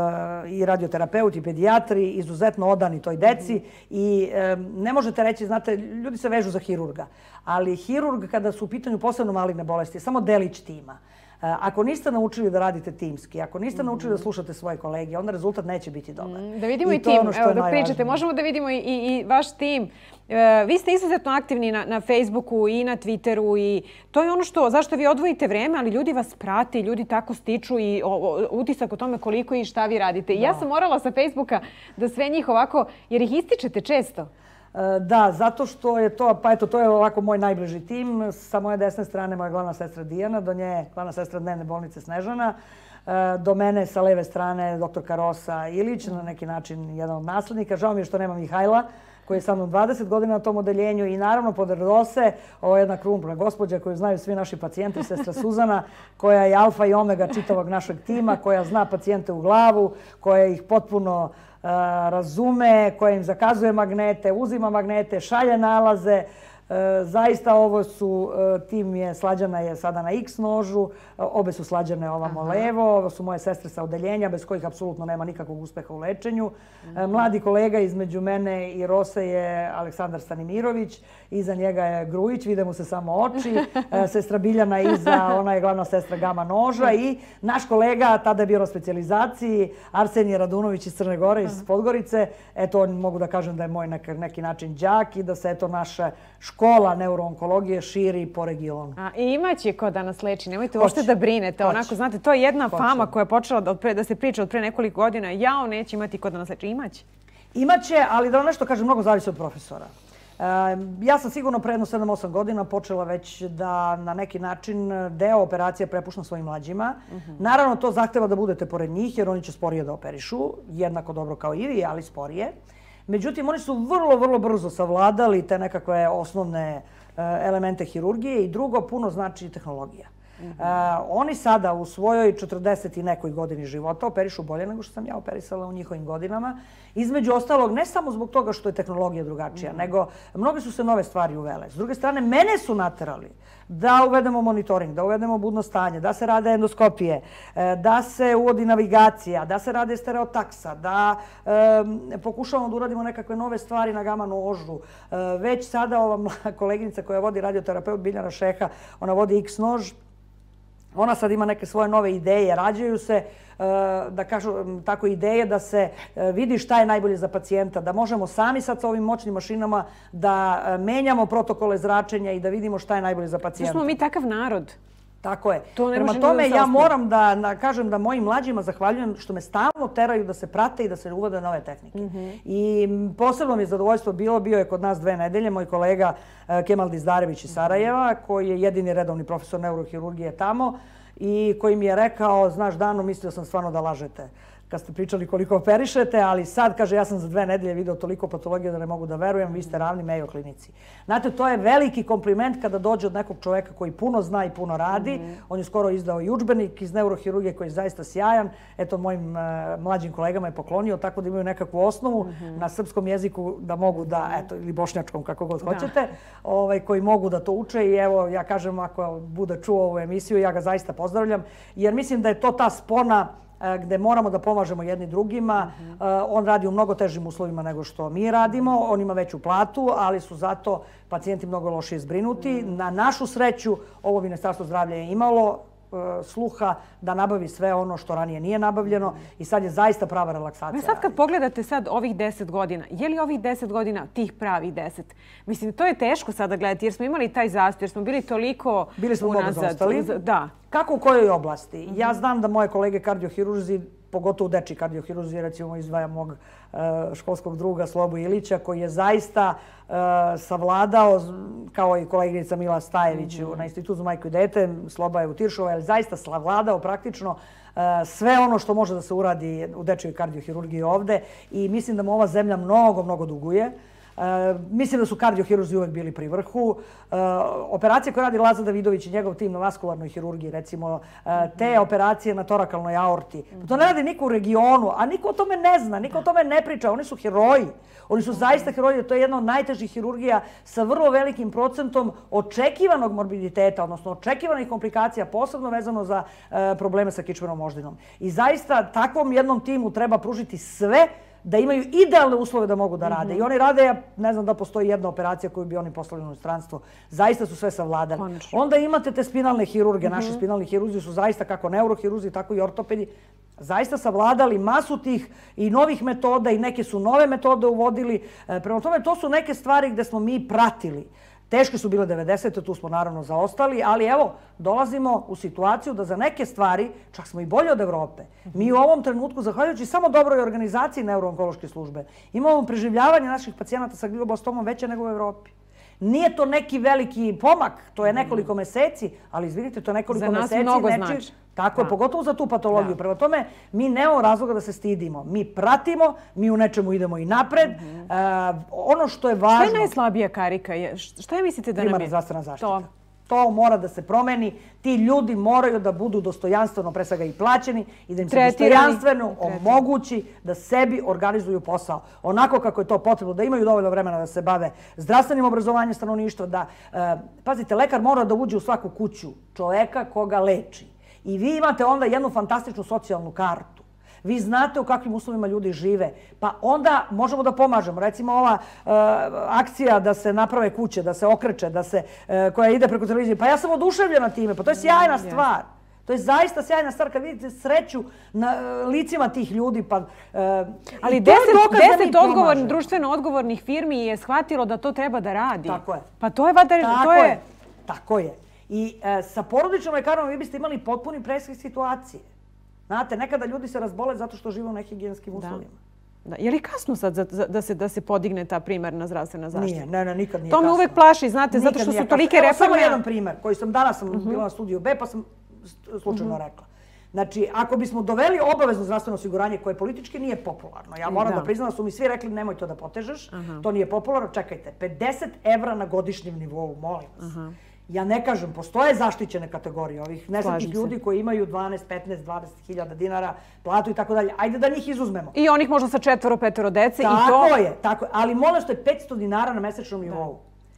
i radioterapeuti, i pedijatri, izuzetno odani toj deci i ne možete reći, znate, ljudi se vežu za hirurga, ali hirurg kada su u pitanju posebno maligne bolesti je samo delić tima. Ako niste naučili da radite timski, ako niste naučili da slušate svoje kolege, onda rezultat neće biti dobar. Da vidimo i tim, evo dok pričate, možemo da vidimo i vaš tim. Vi ste izuzetno aktivni na Facebooku i na Twitteru i to je ono zašto vi odvojite vreme, ali ljudi vas prati, ljudi tako stiču i utisak o tome koliko i šta vi radite. I ja sam morala sa Facebooka da sve njih ovako, jer ih ističete često. Da, zato što je to, pa eto, to je ovako moj najbliži tim. Sa moje desne strane moja glavna sestra Dijana, do nje glavna sestra dnevne bolnice Snežana, do mene sa leve strane doktorka Rosa Ilić, na neki način jedan od naslednika. Žao mi je što nema Mihajla, koji je sa mnom 20 godina na tom odeljenju i naravno pored Rose, ovo je jedna krupna gospođa koju znaju svi naši pacijenti, sestra Suzana, koja je alfa i omega čitavog našeg tima, koja zna pacijente u glavu, koja ih potpuno razume, koja im zakazuje magnete, uzima magnete, šalje nalaze. Zaista ovo su, tim je Slađana je sada na X nožu, obe su Slađane ovamo levo, ovo su moje sestre sa odeljenja bez kojih apsolutno nema nikakvog uspeha u lečenju. Mladi kolega između mene i Rose je Aleksandar Stanimirović, iza njega je Grujić, vide mu se samo oči, sestra Biljana iza, ona je glavna sestra gama noža i naš kolega, tada je bio na specijalizaciji, Arsenije Radunović iz Crne Gore, iz Podgorice. Eto, mogu da kažem da je moj neki način đak i da se eto naša škola neuroonkologije širi po regionu. I imaće ko da nas leči, nemojte uopšte da brinete. Onako, znate, to je jedna fama koja je počela da se priča od pre nekoliko godina. Jao, neće imati ko da nas leči. Imaće. Imaće, ali da nešto kažem, mnogo zavisi od profesora. Ja sam sigurno pre jedno 7-8 godina počela već da na neki način deo operacija prepuštam svojim mlađima. Naravno, to zahteva da budete pored njih jer oni će sporije da operišu, jednako dobro kao i vi, ali sporije. Međutim, oni su vrlo brzo savladali te nekakve osnovne elemente hirurgije i drugo, puno znači tehnologija. Oni sada u svojoj 40 i nekoj godini života operišu bolje nego što sam ja operisala u njihovim godinama. Između ostalog, ne samo zbog toga što je tehnologija drugačija, nego mnoge su se nove stvari uvele. S druge strane, mene su naterali da uvedemo monitoring, da uvedemo budno stanje, da se rade endoskopije, da se uvodi navigacija, da se rade stereotaksa, da pokušavamo da uradimo nekakve nove stvari na gama nožu. Već sada ova koleginica koja vodi radioterapeut Biljana Šeha, ona vodi X nož, ona sad ima neke svoje nove ideje, rađaju se, da kažu tako, ideje da se vidi šta je najbolje za pacijenta, da možemo sami sad sa ovim moćnim mašinama da menjamo protokole zračenja i da vidimo šta je najbolje za pacijenta. Što smo mi takav narod? Tako je. Prema tome, ja moram da kažem da mojim mlađima zahvaljujem što me stalno teraju da se prate i da se uvode nove tehnike. I posebno mi je zadovoljstvo bio je kod nas 2 nedelje moj kolega Kemal Dizdarević iz Sarajeva, koji je jedini redovni profesor neurohirurgije tamo i koji mi je rekao, znaš Dano, mislio sam stvarno da lažete kad ste pričali koliko operišete, ali sad, kaže, ja sam za 2 nedelje video toliko patologije da ne mogu da verujem, vi ste ravni Mayo klinici. Znate, to je veliki kompliment kada dođe od nekog čoveka koji puno zna i puno radi. On je skoro izdao i udžbenik iz neurohirurgije koji je zaista sjajan. Eto, mojim mlađim kolegama je poklonio, tako da imaju nekakvu osnovu na srpskom jeziku da mogu da, eto, ili bošnjačkom, kako god hoćete, koji mogu da to uče. I evo, ja kažem, ako bude čuo ovu emisiju, ja ga zaista pozdravljam, jer mislim da je to ta spona gde moramo da pomažemo jedni drugima. On radi u mnogo težim uslovima nego što mi radimo. On ima veću platu, ali su zato pacijenti mnogo lošije zbrinuti. Na našu sreću, ovo Ministarstvo zdravlja je imalo sluha da nabavi sve ono što ranije nije nabavljeno i sad je zaista prava relaksacija. Sad kad pogledate sad ovih 10 godina, je li ovih 10 godina tih pravih 10? Mislim, to je teško sada gledati jer smo imali taj zastoj, jer smo bili toliko unazad. Bili smo mnogo zaostali. Da. Kako u kojoj oblasti? Ja znam da moje kolege kardiohirurzi, pogotovo dečji kardiohirurzi, recimo izdvajam mog školskog druga Slobu Ilića, koji je zaista savladao, kao i koleginica Mila Stajević na Institutu za majku i dete, Sloba je u Tiršovoj, ali zaista savladao praktično sve ono što može da se uradi u dečjoj kardiohirurgiji ovde i mislim da mu ova zemlja mnogo, mnogo duguje. Mislim da su kardiohirurzi uvek bili pri vrhu. Operacije koje radi Laza Davidović i njegov tim na vaskularnoj hirurgiji, recimo te operacije na torakalnoj aorti, to ne radi niko u regionu, a niko o tome ne zna, niko o tome ne priča. Oni su heroji. Oni su zaista heroji. To je jedna od najtežih hirurgija sa vrlo velikim procentom očekivanog morbiditeta, odnosno očekivanih komplikacija, posebno vezano za probleme sa kičmenom moždinom. I zaista takvom jednom timu treba pružiti sve da imaju idealne uslove da mogu da rade. I oni rade, ja ne znam da postoji jedna operacija koju bi oni poslali u inostranstvo. Zaista su sve savladali. Onda imate te spinalne hirurge. Naši spinalni hirurzi su zaista kako neurohirurzi, tako i ortopedi. Zaista savladali masu tih i novih metoda i neke su nove metode uvodili. Prema tome, to su neke stvari gde smo mi pratili. Teške su bile 90. Tu smo naravno zaostali, ali evo, dolazimo u situaciju da za neke stvari, čak smo i bolji od Evrope. Mi u ovom trenutku, zahvaljujući samo dobroj organizaciji neuroonkološke službe, imamo preživljavanje naših pacijenata sa glioblastomom veće nego u Evropi. Nije to neki veliki pomak, to je nekoliko meseci, ali izvinite, to je nekoliko meseci. Za nas mnogo znači. Tako je, pogotovo za tu patologiju. Prema tome, mi nemamo razloga da se stidimo. Mi pratimo, mi u nečemu idemo i napred. Ono što je važno... Šta je najslabija karika? Šta je mislite da nam je? Primarna zdravstvena zaštita. To mora da se promeni. Ti ljudi moraju da budu dostojanstveno, pre svega i plaćeni, i da im se dostojanstveno omogući da sebi organizuju posao. Onako kako je to potrebno, da imaju dovoljno vremena da se bave zdravstvenim obrazovanjem stanovništva. Pazite, lekar mora da uđe u svaku kuću čoveka koga leči. I vi imate onda jednu fantastičnu socijalnu kartu. Vi znate u kakvim uslovima ljudi žive. Pa onda možemo da pomažemo. Recimo ova akcija da se naprave kuće, da se okreče, koja ide preko televizije. Pa ja sam oduševljena time. Pa to je sjajna stvar. To je zaista sjajna stvar kad vidite sreću na licima tih ljudi. Ali 10 društveno odgovornih firmi je shvatilo da to treba da radi. Tako je. Pa to je... Tako je. I sa porodičnom lekarom vi biste imali potpuni preskaz situacije. Znate, nekada ljudi se razbole zato što žive u nehigijenskim uslovima. Je li kasno sad da se podigne ta primarna zdravstvena zaštita? Nije, nikad nije kasno. To me uvek plaši, znate, zato što su tolike reforme... Samo jedan primer koji sam danas bila na studiju B pa sam slučajno rekla. Znači, ako bismo doveli obavezno zdravstveno osiguranje koje politički nije popularno, ja moram da priznam da su mi svi rekli nemoj to da potežeš, to nije popularno, čekajte, 50 € na godišnjem nivou, molim vas. Ja ne kažem, postoje zaštićene kategorije ovih nesretnih ljudi koji imaju 12, 15, 20 hiljada dinara platu i tako dalje. Ajde da njih izuzmemo. I onih možda sa 4-5 dece i to... Tako je. Ali molim što je 500 dinara na mesečnom nivou.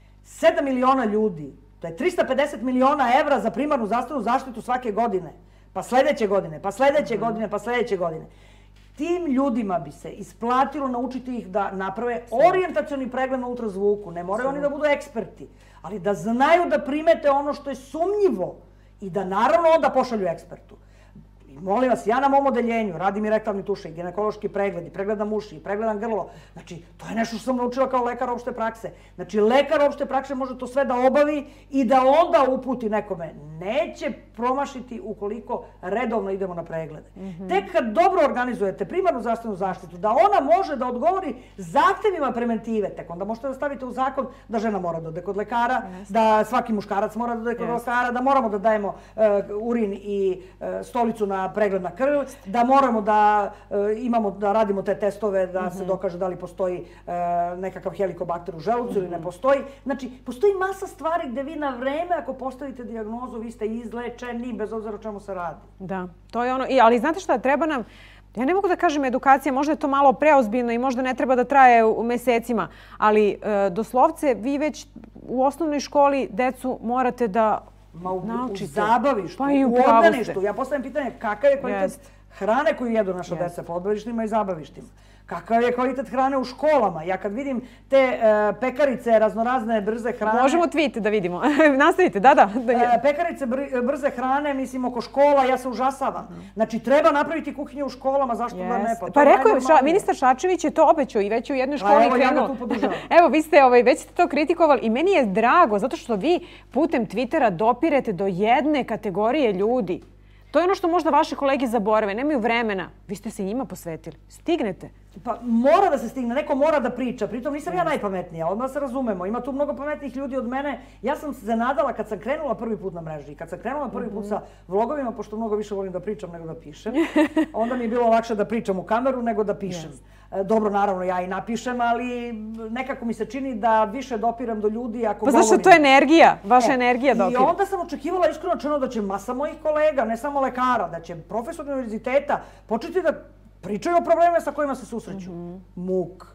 7 miliona ljudi, to je 350 miliona evra za primarnu zdravstvenu zaštitu svake godine. Pa sledeće godine, pa sledeće godine, pa sledeće godine. Tim ljudima bi se isplatilo naučiti ih da naprave orijentacioni pregled na ultrazvuku. Ne moraju oni da budu eksperti, ali da znaju da primete ono što je sumnjivo i da naravno onda pošalju ekspertu. Molim vas, ja na mom odeljenju radim i rektalni tušaj, ginekološki pregledi, pregledam uši, pregledam grlo. Znači, to je nešto što sam naučila kao lekar opšte prakse. Znači, lekar opšte prakse može to sve da obavi i da onda uputi nekome. Neće promašiti ukoliko redovno idemo na preglede. Tek kad dobro organizujete primarnu zdravstvenu zaštitu, da ona može da odgovori zahtevima preventive, tek onda možete da stavite u zakon da žena mora da ode kod lekara, da svaki muškarac mora da ode kod lekara, da moramo da dajemo urin i stolicu na pregled na krv, da moramo da imamo, da radimo te testove da se dokaže da li postoji nekakav helikobakter u želucu ili ne postoji. Znači, postoji masa stvari gde vi na vreme, ako postavite dijagnozu, vi ste izlečeni, bez obzira o čemu se radi. Da, to je ono. Ali znate šta, treba nam, ja ne mogu da kažem edukacija, možda je to malo preozbiljno i možda ne treba da traje u mesecima, ali doslovce vi već u osnovnoj školi decu morate da naučite. U zabavištu, u obdaništu. Ja postavljam pitanje kakav je kvalitet hrane koju jedu naša deca po obdaništima i zabavištima. Kakav je kvalitet hrane u školama? Ja kad vidim te pekarice, raznorazne brze hrane... Možemo tweet da vidimo. Nastavite, da. Pekarice brze hrane, mislim, oko škola, ja se užasavam. Znači, treba napraviti kuhinju u školama, zašto da ne? Pa rekao je, ministar Šarčević je to obećao i već u jednoj školi krenuo. Evo, ja ga tu podržavam. Evo, već ste to kritikovali i meni je drago, zato što vi putem Twittera dopirete do jedne kategorije ljudi. To je ono što možda vaše kolege zaborave, nemaju vremena. Vi ste se njima posvetili. Stignete. Pa mora da se stigne, neko mora da priča. Pritom nisam ja najpametnija, odmah se razumemo. Ima tu mnogo pametnih ljudi od mene. Ja sam se nadala kad sam krenula prvi put na mreži i kad sam krenula prvi put sa vlogovima, pošto mnogo više volim da pričam nego da pišem, onda mi je bilo lakše da pričam u kameru nego da pišem. Dobro, naravno, ja i napišem, ali nekako mi se čini da više dopiram do ljudi ako govorim. Pa zašto to je energija, vaša energija dopira. I onda sam očekivala iskreno čeno da će masa mojih kolega, ne samo lekara, da će profesori univerziteta početi da pričaju o problemima sa kojima se susreću. Muk.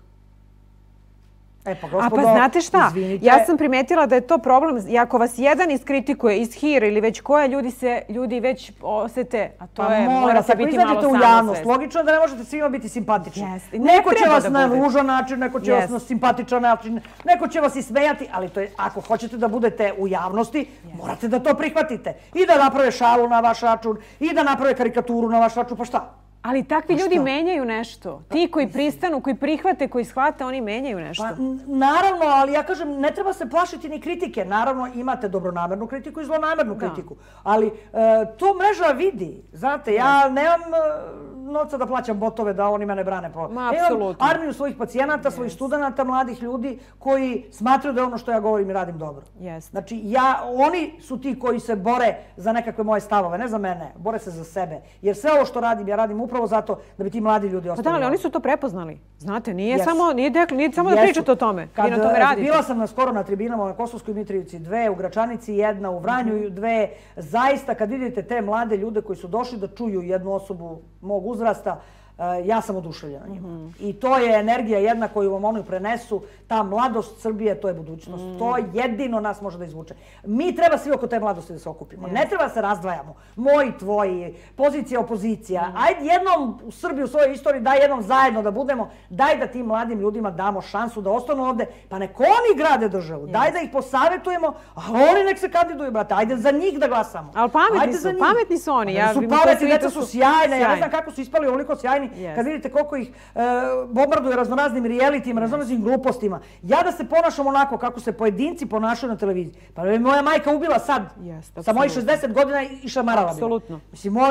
Pa gospodo, znate šta? Izvinite. Ja sam primetila da je to problem. I ako vas jedan iskritikuje iz hira ili već koja, ljudi već osete, a to je, morate biti malo samosvesni. Logično je da ne možete svima biti simpatični. Neko će vas na ružan način, neko će vas na simpatičan način, neko će vas ismejati, ali to je, ako hoćete da budete u javnosti, morate da to prihvatite. I da naprave šalu na vaš račun, i da naprave karikaturu na vaš račun, pa šta? Ali takvi ljudi menjaju nešto. Ti koji pristanu, koji prihvate, koji shvate, oni menjaju nešto. Pa naravno, ali ja kažem, ne treba se plašiti ni kritike. Naravno, imate dobronamernu kritiku i zlonamernu kritiku. Ali to mreža vidi. Znate, ja nemam novca da plaćam botove da oni mene brane. Imam armiju svojih pacijenata, svojih studenta, mladih ljudi koji smatraju da je ono što ja govorim i radim dobro. Znači, oni su ti koji se bore za nekakve moje stavove, ne za mene. Bore se za sebe. Jer sve ovo što radim, ja radim upravo zato da bi ti mladi ljudi ostali. Pa da, ali oni su to prepoznali. Znate, nije samo da pričate o tome. Vi na tome radite. Bila sam skoro na tribinama na Kosovskoj Mitrovici 2, u Gračanici 1, u Vranju 2. Zaista, kad vidite te mlade ljude koji su došli da čuju jednu osobu mog uzrasta, ja sam oduševljena njima. I to je energija jedna koju vam oni prenesu. Ta mladost Srbije, to je budućnost. To jedino nas može da izvuče. Mi treba svi oko te mladosti da se okupimo. Ne treba da se razdvajamo. Moji, tvoji, pozicija, opozicija. Ajde jednom u Srbiji, u svojoj istoriji, daj jednom zajedno da budemo. Daj da tim mladim ljudima damo šansu da ostanu ovde. Pa nek oni grade državu. Daj da ih posavetujemo, a oni nek se kandiduju, brate. Ajde za njih da glasamo. Ali pametni su oni. Su pametni, deca su sjajne. Ja ne znam kako su ispali ovoliko sjajni. Kad vidite koliko ih bombarduje raznoraznim realitima, raznoraznim glupostima. Ja da se ponašam onako kako se pojedinci ponašaju na televiziji. Pa me moja majka ubila sad. Sa mojih 60 godina i šamarala bi. Apsolutno. Mislim, molim vas.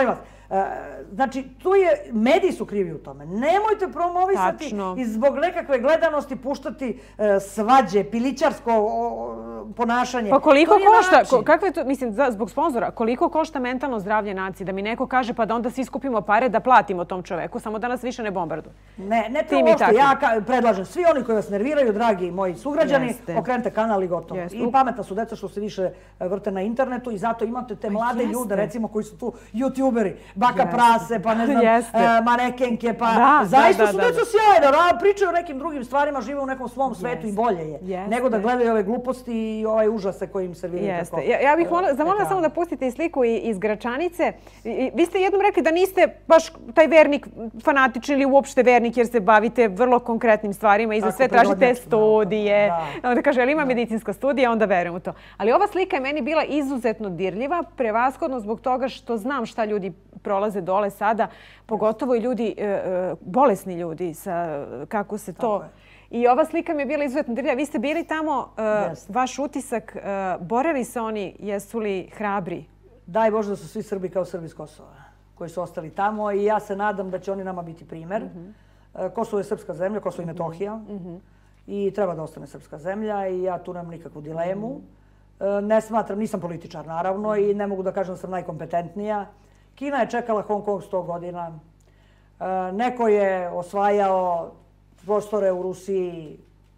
Znači, mediji su krivi u tome. Nemojte promovisati i zbog nekakve gledanosti puštati svađe, pilićarsko ponašanje. Pa koliko košta, kakve je to, mislim, zbog sponzora, koliko košta mentalno zdravlje nacije? Da mi neko kaže pa da onda svi skupimo pare da platimo tom čoveku, samo da nas više ne bombarduju. Ne to uopšte. Ja predlažem, svi oni koji vas nerviraju, dragi moji sugrađani, okrenite kanal i gotovo. I pametna su deca što se više vrte na internetu i zato imate te mlade ljude, recimo, koji su tu youtuberi, Baka Prase, pa ne znam, manekenke, pa zaista su deca sjajna, pričaju o nekim drugim stvarima, žive u nekom svom svetu i bolje je, nego da gledaju ove gluposti i ovaj užase koji im serviraju. Ja bih zamolila samo da pustite i sliku iz Gračanice. Vi ste jednom rekli da niste baš taj vernik fanatični ili uopšte vernik jer se bavite vrlo konkretnim stvarima i za sve tražite studije. Onda kaže, ali ima medicinska studija, onda verujem u to. Ali ova slika je meni bila izuzetno dirljiva, prevashodno zbog toga što znam šta ljudi prolaze dole sada, pogotovo i ljudi, bolesni ljudi, kako se to... I ova slika mi je bila izuzetno dirljiva. Vi ste bili tamo, vaš utisak, borili se oni, jesu li hrabri? Daj Bože da su svi Srbi kao Srbi iz Kosova, koji su ostali tamo i ja se nadam da će oni nama biti primer. Kosovo je srpska zemlja, Kosovo i Metohija i treba da ostane srpska zemlja i ja tu nemam nikakvu dilemu. Ne smatram, nisam političar naravno i ne mogu da kažem da sam najkompetentnija. Kina je čekala Hong Kong 100 godina. Neko je osvajao prostore u Rusiji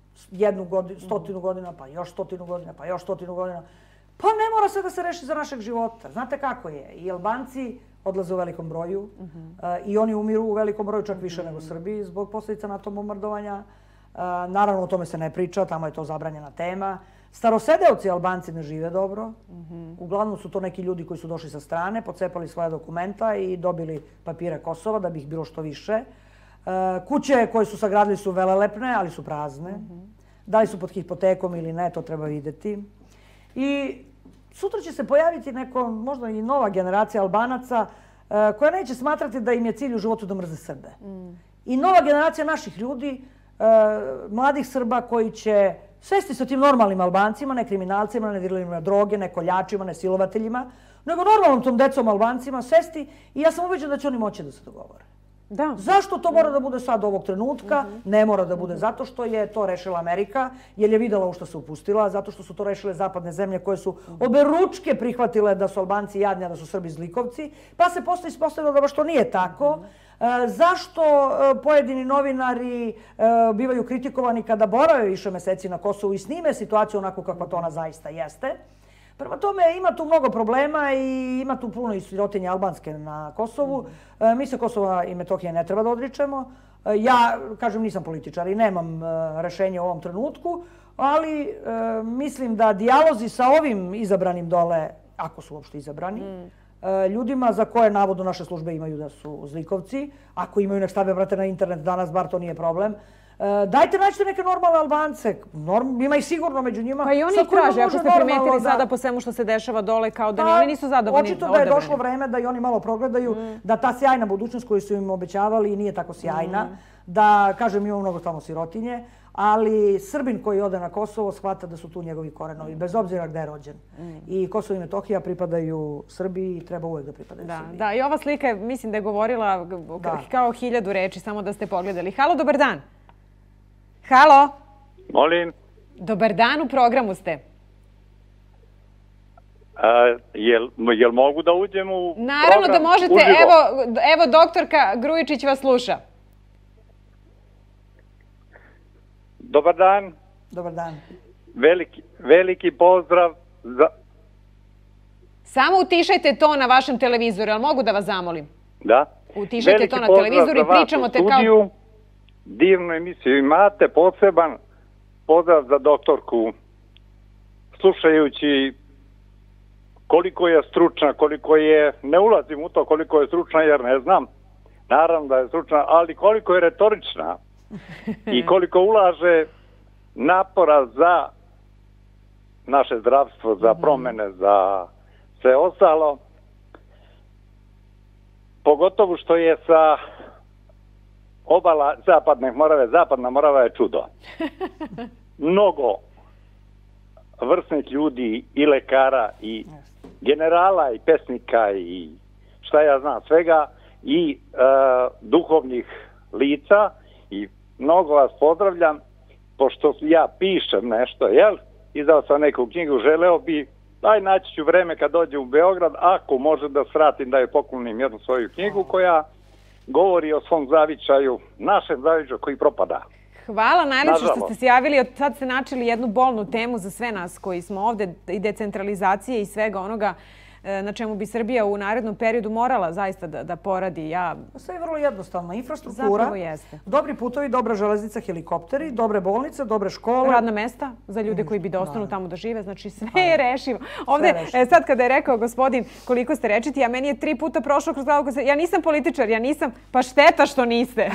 100 godina, pa još 100 godina, pa još 100 godina. Pa ne mora sve da se reši za našeg života. Znate kako je? I Albanci odlaze u velikom broju i oni umiru u velikom broju, čak više nego Srbi, zbog posljedica NATO bombardovanja. Naravno, o tome se ne priča, tamo je to zabranjena tema. Starosedeoci Albanci ne žive dobro. Uglavnom su to neki ljudi koji su došli sa strane, pocepali svoje dokumenta i dobili papire Kosova da bi ih bilo što više. Kuće koje su sagradili su velelepne, ali su prazne. Da li su pod hipotekom ili ne, to treba vidjeti. I sutra će se pojaviti neko, možda i nova generacija Albanaca koja neće smatrati da im je cilj u životu da mrze Srbe. I nova generacija naših ljudi, mladih Srba koji će sesti sa tim normalnim Albancima, ne kriminalcima, ne dilerima droge, ne koljačima, ne silovateljima, nego normalnom tom decom Albancima sesti i ja sam ubeđena da će oni moći da se dogovore. Zašto to mora da bude sad ovog trenutka? Ne mora da bude zato što je to rešila Amerika, jer je videla u što se upustila, zato što su to rešile zapadne zemlje koje su oberučke prihvatile da su Albanci jadni, a da su Srbi zlikovci, pa se posle ispostavilo da baš to nije tako. Zašto pojedini novinari bivaju kritikovani kada borave više meseci na Kosovu i snime situaciju onako kakva to ona zaista jeste? Prema tome, ima tu mnogo problema i ima tu puno i sirotinje albanske na Kosovu. Mi se Kosova i Metohije ne treba da odričemo. Ja, kažem, nisam političar i nemam rešenje u ovom trenutku, ali mislim da dijalozi sa ovim izabranim dole, ako su uopšte izabrani, ljudima za koje navodno naše službe imaju da su zlikovci, ako imaju nek stave, brate, na internet danas, bar to nije problem. Dajte nađite neke normalne Albance. Ima ih sigurno među njima. Pa i oni ih traže, ako ste primetili sada po svemu što se dešava dole, kao da oni nisu zadovoljni. Očito da je došlo vreme da i oni malo progledaju, da ta sjajna budućnost koju su im obećavali nije tako sjajna. Da, kažem, ima mnogo tamo sirotinje, ali Srbin koji ode na Kosovo shvata da su tu njegovi korenovi, bez obzira gde je rođen. I Kosovo i Metohija pripadaju Srbiji i treba uvek da pripadaju Srbiji. Da, i ova slika, mislim da je govorila kao 1000 reči, samo da ste pogledali. Halo, dobar dan. Halo? Molim? Dobar dan, u programu ste. Jel mogu da uđem u program? Naravno da možete. Evo, doktorka Grujičić vas sluša. Dobar dan. Dobar dan. Veliki pozdrav za... Samo utišajte to na vašem televizoru, ali mogu da vas zamolim? Da. Utišajte to na televizoru i pričamo te kao... Divnu emisiju imate, poseban pozdrav za doktorku. Slušajući koliko je stručna, koliko je, ne ulazim u to koliko je stručna jer ne znam, naravno da je stručna, ali koliko je retorična i koliko ulaže napora za naše zdravstvo, za promene, za sve ostalo. Pogotovo što je sa obala Zapadne Morave, Zapadna Morava je čudo. Mnogo vrsnih ljudi i lekara i generala i pesnika i šta ja znam, svega i duhovnih lica i mnogo vas pozdravljam, pošto ja pišem nešto, jel? Izdao sam neku knjigu, želeo bi, naći ću vreme kad dođem u Beograd, ako može da svratim da je poklonim jednu svoju knjigu koja govori o svom zavičaju, našem zavičaju koji propada. Hvala najlepše što ste se javili. Sad ste načeli jednu bolnu temu za sve nas koji smo ovde, i decentralizacije i svega onoga na čemu bi Srbija u narednom periodu morala zaista da poradi. Sve je vrlo jednostavno. Infrastruktura, dobri putovi, dobra železnica, helikopteri, dobre bolnice, dobre škole. Radna mesta za ljude koji bi da ostanu tamo da žive. Znači sve je rešivo. Ovde, sad kada je rekao gospodin koliko ste rečiti, a meni je 3 puta prošlo kroz glavu, ja nisam političar, ja nisam, pa šteta što niste.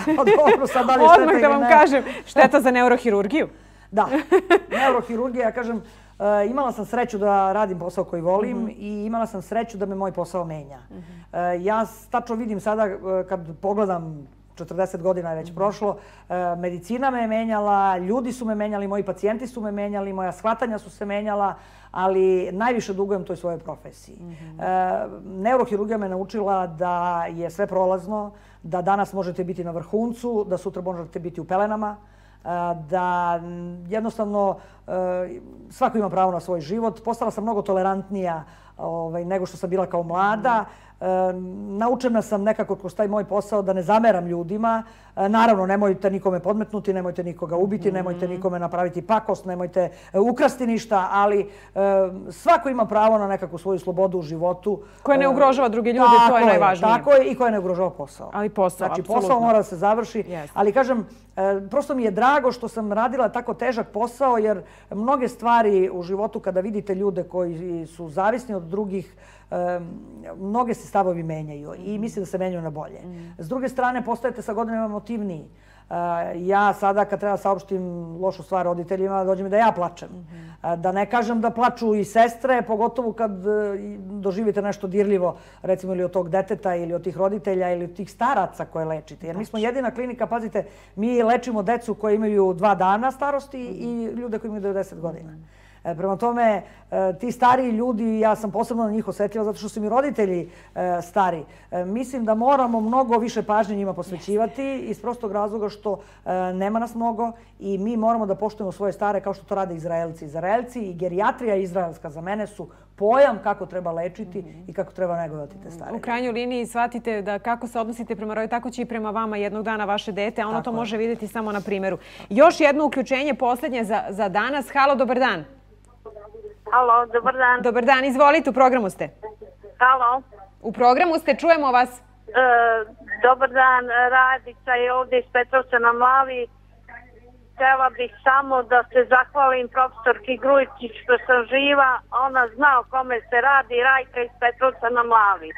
Odmah da vam kažem, šteta za neurohirurgiju. Da, neurohirurgija, ja kažem, imala sam sreću da radim posao koji volim i imala sam sreću da me moj posao menja. Ja tačno vidim sada kad pogledam, 40 godina je već prošlo, medicina me je menjala, ljudi su me menjali, moji pacijenti su me menjali, moja shvatanja su se menjala, ali najviše dugujem toj svojoj profesiji. Neurohirurgija me naučila da je sve prolazno, da danas možete biti na vrhuncu, da sutra možete biti u pelenama, da jednostavno svako ima pravo na svoj život. Postala sam mnogo tolerantnija nego što sam bila kao mlada. Naučena sam nekako kroz taj moj posao da ne zameram ljudima. Naravno, nemojte nikome podmetnuti, nemojte nikoga ubiti, nemojte nikome napraviti pakost, nemojte ukrasti ništa, ali svako ima pravo na nekakvu svoju slobodu u životu. Koja ne ugrožava druge ljude, to je najvažnije. Tako je, i koja ne ugrožava posao. Ali posao, apsolutno. Znači, posao mora da se završi, ali kažem, prosto mi je drago što sam radila tako težak posao, jer mnoge stvari u životu, kada vidite ljude koji su zavisni od drugih, mnoge se stavovi menjaju i mislim da se menjaju na bolje. S druge strane, postajete sa godinama emotivniji. Ja sada kad treba saopštim lošu stvar roditeljima, dođe mi da ja plačem. Da ne kažem da plaču i sestre, pogotovo kad doživite nešto dirljivo, recimo ili od tog deteta ili od tih roditelja ili od tih staraca koje lečite. Jer mi smo jedina klinika, pazite, mi lečimo decu koji imaju 2 dana starosti i ljude koji imaju 90 godina. Prema tome, ti stariji ljudi, ja sam posebno na njih osjetljiva zato što su mi roditelji stari. Mislim da moramo mnogo više pažnje njima posvećivati iz prostog razloga što nema nas mnogo i mi moramo da poštujemo svoje stare kao što to rade Izraelci. Izraelci i gerijatrija izraelska za mene su pojam kako treba lečiti i kako treba negovati te stare. U krajnjoj liniji shvatite da kako se odnosite prema roditelju, tako će i prema vama jednog dana vaše dete, a ono to može vidjeti samo na primjeru. Još jedno uključenje, posljednje za danas. Halo, dobar dan. Halo, dobar dan. Dobar dan, izvolite, u programu ste. Halo. U programu ste, čujemo vas. Dobar dan, Radica je ovdje iz Petrovca na Mlavi. Htjela bih samo da se zahvalim profesorki Grujičić što sam živa. Ona zna o kome se radi, Rajka iz Petrovca na Mlavi.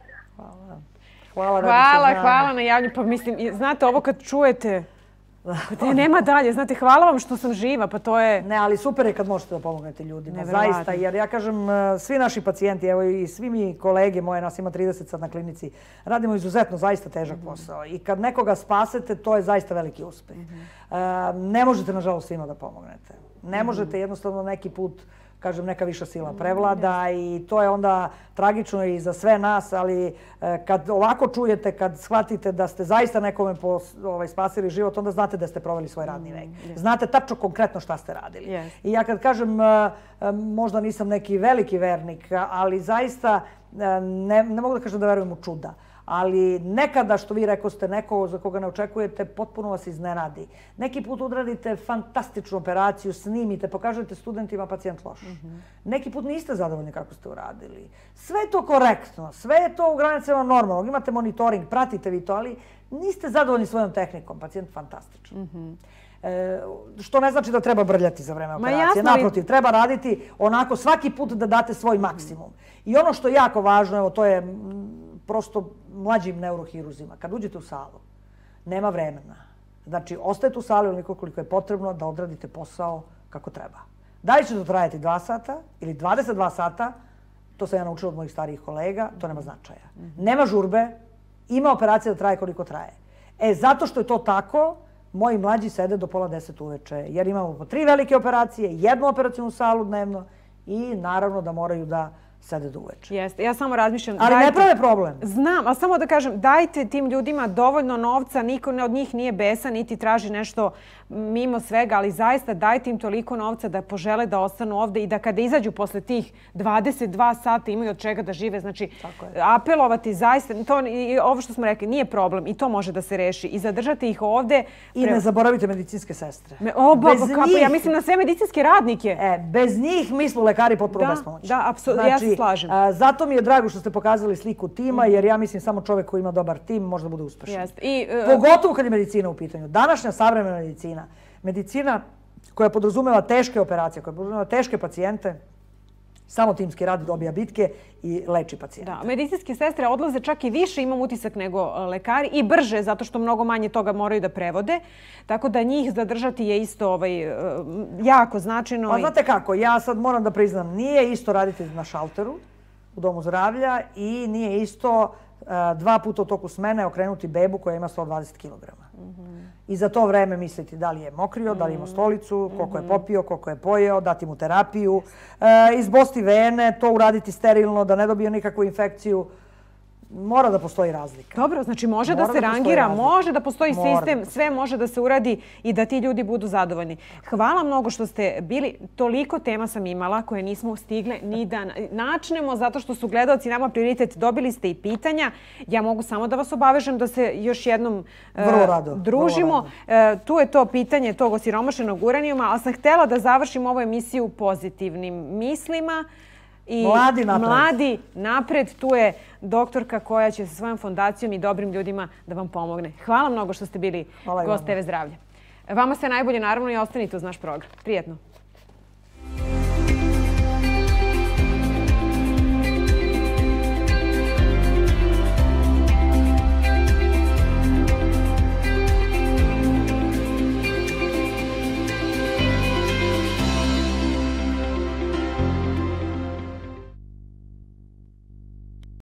Hvala na javlju. Pa mislim, znate, ovo kad čujete... Nema dalje, znate, hvala vam što sam živa, pa to je... Ne, ali super je kad možete da pomognete ljudima, zaista, jer ja kažem, svi naši pacijenti, evo i svi mi kolege moje, nas ima 30 sad na klinici, radimo izuzetno zaista težak posao i kad nekoga spasete, to je zaista veliki uspeh. Ne možete, nažalost, svima da pomognete. Ne možete, jednostavno neki put, kažem, neka viša sila prevlada i to je onda tragično i za sve nas, ali kad ovako čujete, kad shvatite da ste zaista nekome spasili život, onda znate da ste proveli svoj radni vek. Znate tačno konkretno šta ste radili. I ja kad kažem, možda nisam neki veliki vernik, ali zaista ne mogu da kažem da verujem u čuda. Ali nekada, što vi rekoste, neko za koga ne očekujete, potpuno vas iznenadi. Neki put odradite fantastičnu operaciju, snimite, pokažete studentima pacijent loš. Neki put niste zadovoljni kako ste uradili. Sve je to korektno, sve je to u granicama normalnog. Imate monitoring, pratite vi to, ali niste zadovoljni svojom tehnikom. Pacijent fantastičan. Što ne znači da treba brljati za vreme operacije. Naprotiv, treba raditi onako svaki put da date svoj maksimum. I ono što je jako važno, evo to je prosto mlađim neurohiruzima. Kad uđete u salu, nema vremena. Znači, ostajete u sali onoliko koliko je potrebno da odradite posao kako treba. Da li će to trajati 2 sata ili 22 sata, to sam ja naučila od mojih starijih kolega, to nema značaja. Nema žurbe, ima operacija da traje koliko traje. Zato što je to tako, moji mlađi sede do pola 10 uveče, jer imamo po 3 velike operacije, 1 operacijnu salu dnevno i naravno da moraju da sede do uveče. Jeste, ja samo razmišljam... Ali ne prave problem. Znam, ali samo da kažem, dajte tim ljudima dovoljno novca, niko od njih nije besan, niti traži nešto mimo svega, ali zaista dajte im toliko novca da požele da ostanu ovde i da kada izađu posle tih 22 sata imaju od čega da žive. Znači, apelovati zaista, ovo što smo rekli, nije problem i to može da se reši. I zadržati ih ovde... I ne zaboravite medicinske sestre. Ja mislim na sve medicinske radnike. Bez njih mi smo lekari potpuno bespomoćni. Da, apsolutno, ja se slažem. Zato mi je drago što ste pokazali sliku tima, jer ja mislim samo čovjek koji ima dobar tim može da bude uspešan. Pogotovo kad je medicina u pitanju. Današnja savremena medicina koja podrazumeva teške operacije, koja podrazumeva teške pacijente, samo timski rad dobija bitke i leči pacijente. Da, medicinske sestre odlaze čak i više, imam utisak, nego lekari i brže, zato što mnogo manje toga moraju da prevode. Tako da njih zadržati je isto jako značajno. Pa znate kako, ja sad moram da priznam, nije isto raditi na šalteru u domu zdravlja i nije isto 2 puta u toku smene okrenuti bebu koja ima 120 kilograma. I za to vreme misliti da li je mokrio, da li ima stolicu, koliko je popio, koliko je pojeo, dati mu terapiju, izbosti vene, to uraditi sterilno, da ne dobije nikakvu infekciju. Mora da postoji razlika. Dobro, znači može da se rangira, može da postoji sistem, sve može da se uradi i da ti ljudi budu zadovoljni. Hvala mnogo što ste bili. Toliko tema sam imala koje nismo stigle ni da načnemo, zato što su gledalci nama prioritet. Dobili ste i pitanja. Ja mogu samo da vas obavežem da se još jednom družimo. Tu je to pitanje tog osiromašenog uranijuma, ali sam htjela da završim ovu emisiju pozitivnim mislima. Mladi napred, tu je doktorka koja će sa svojom fondacijom i dobrim ljudima da vam pomogne. Hvala mnogo što ste bili gost TV Zdravlja. Vama sve najbolje, naravno, i ostanite uz naš program. Prijetno.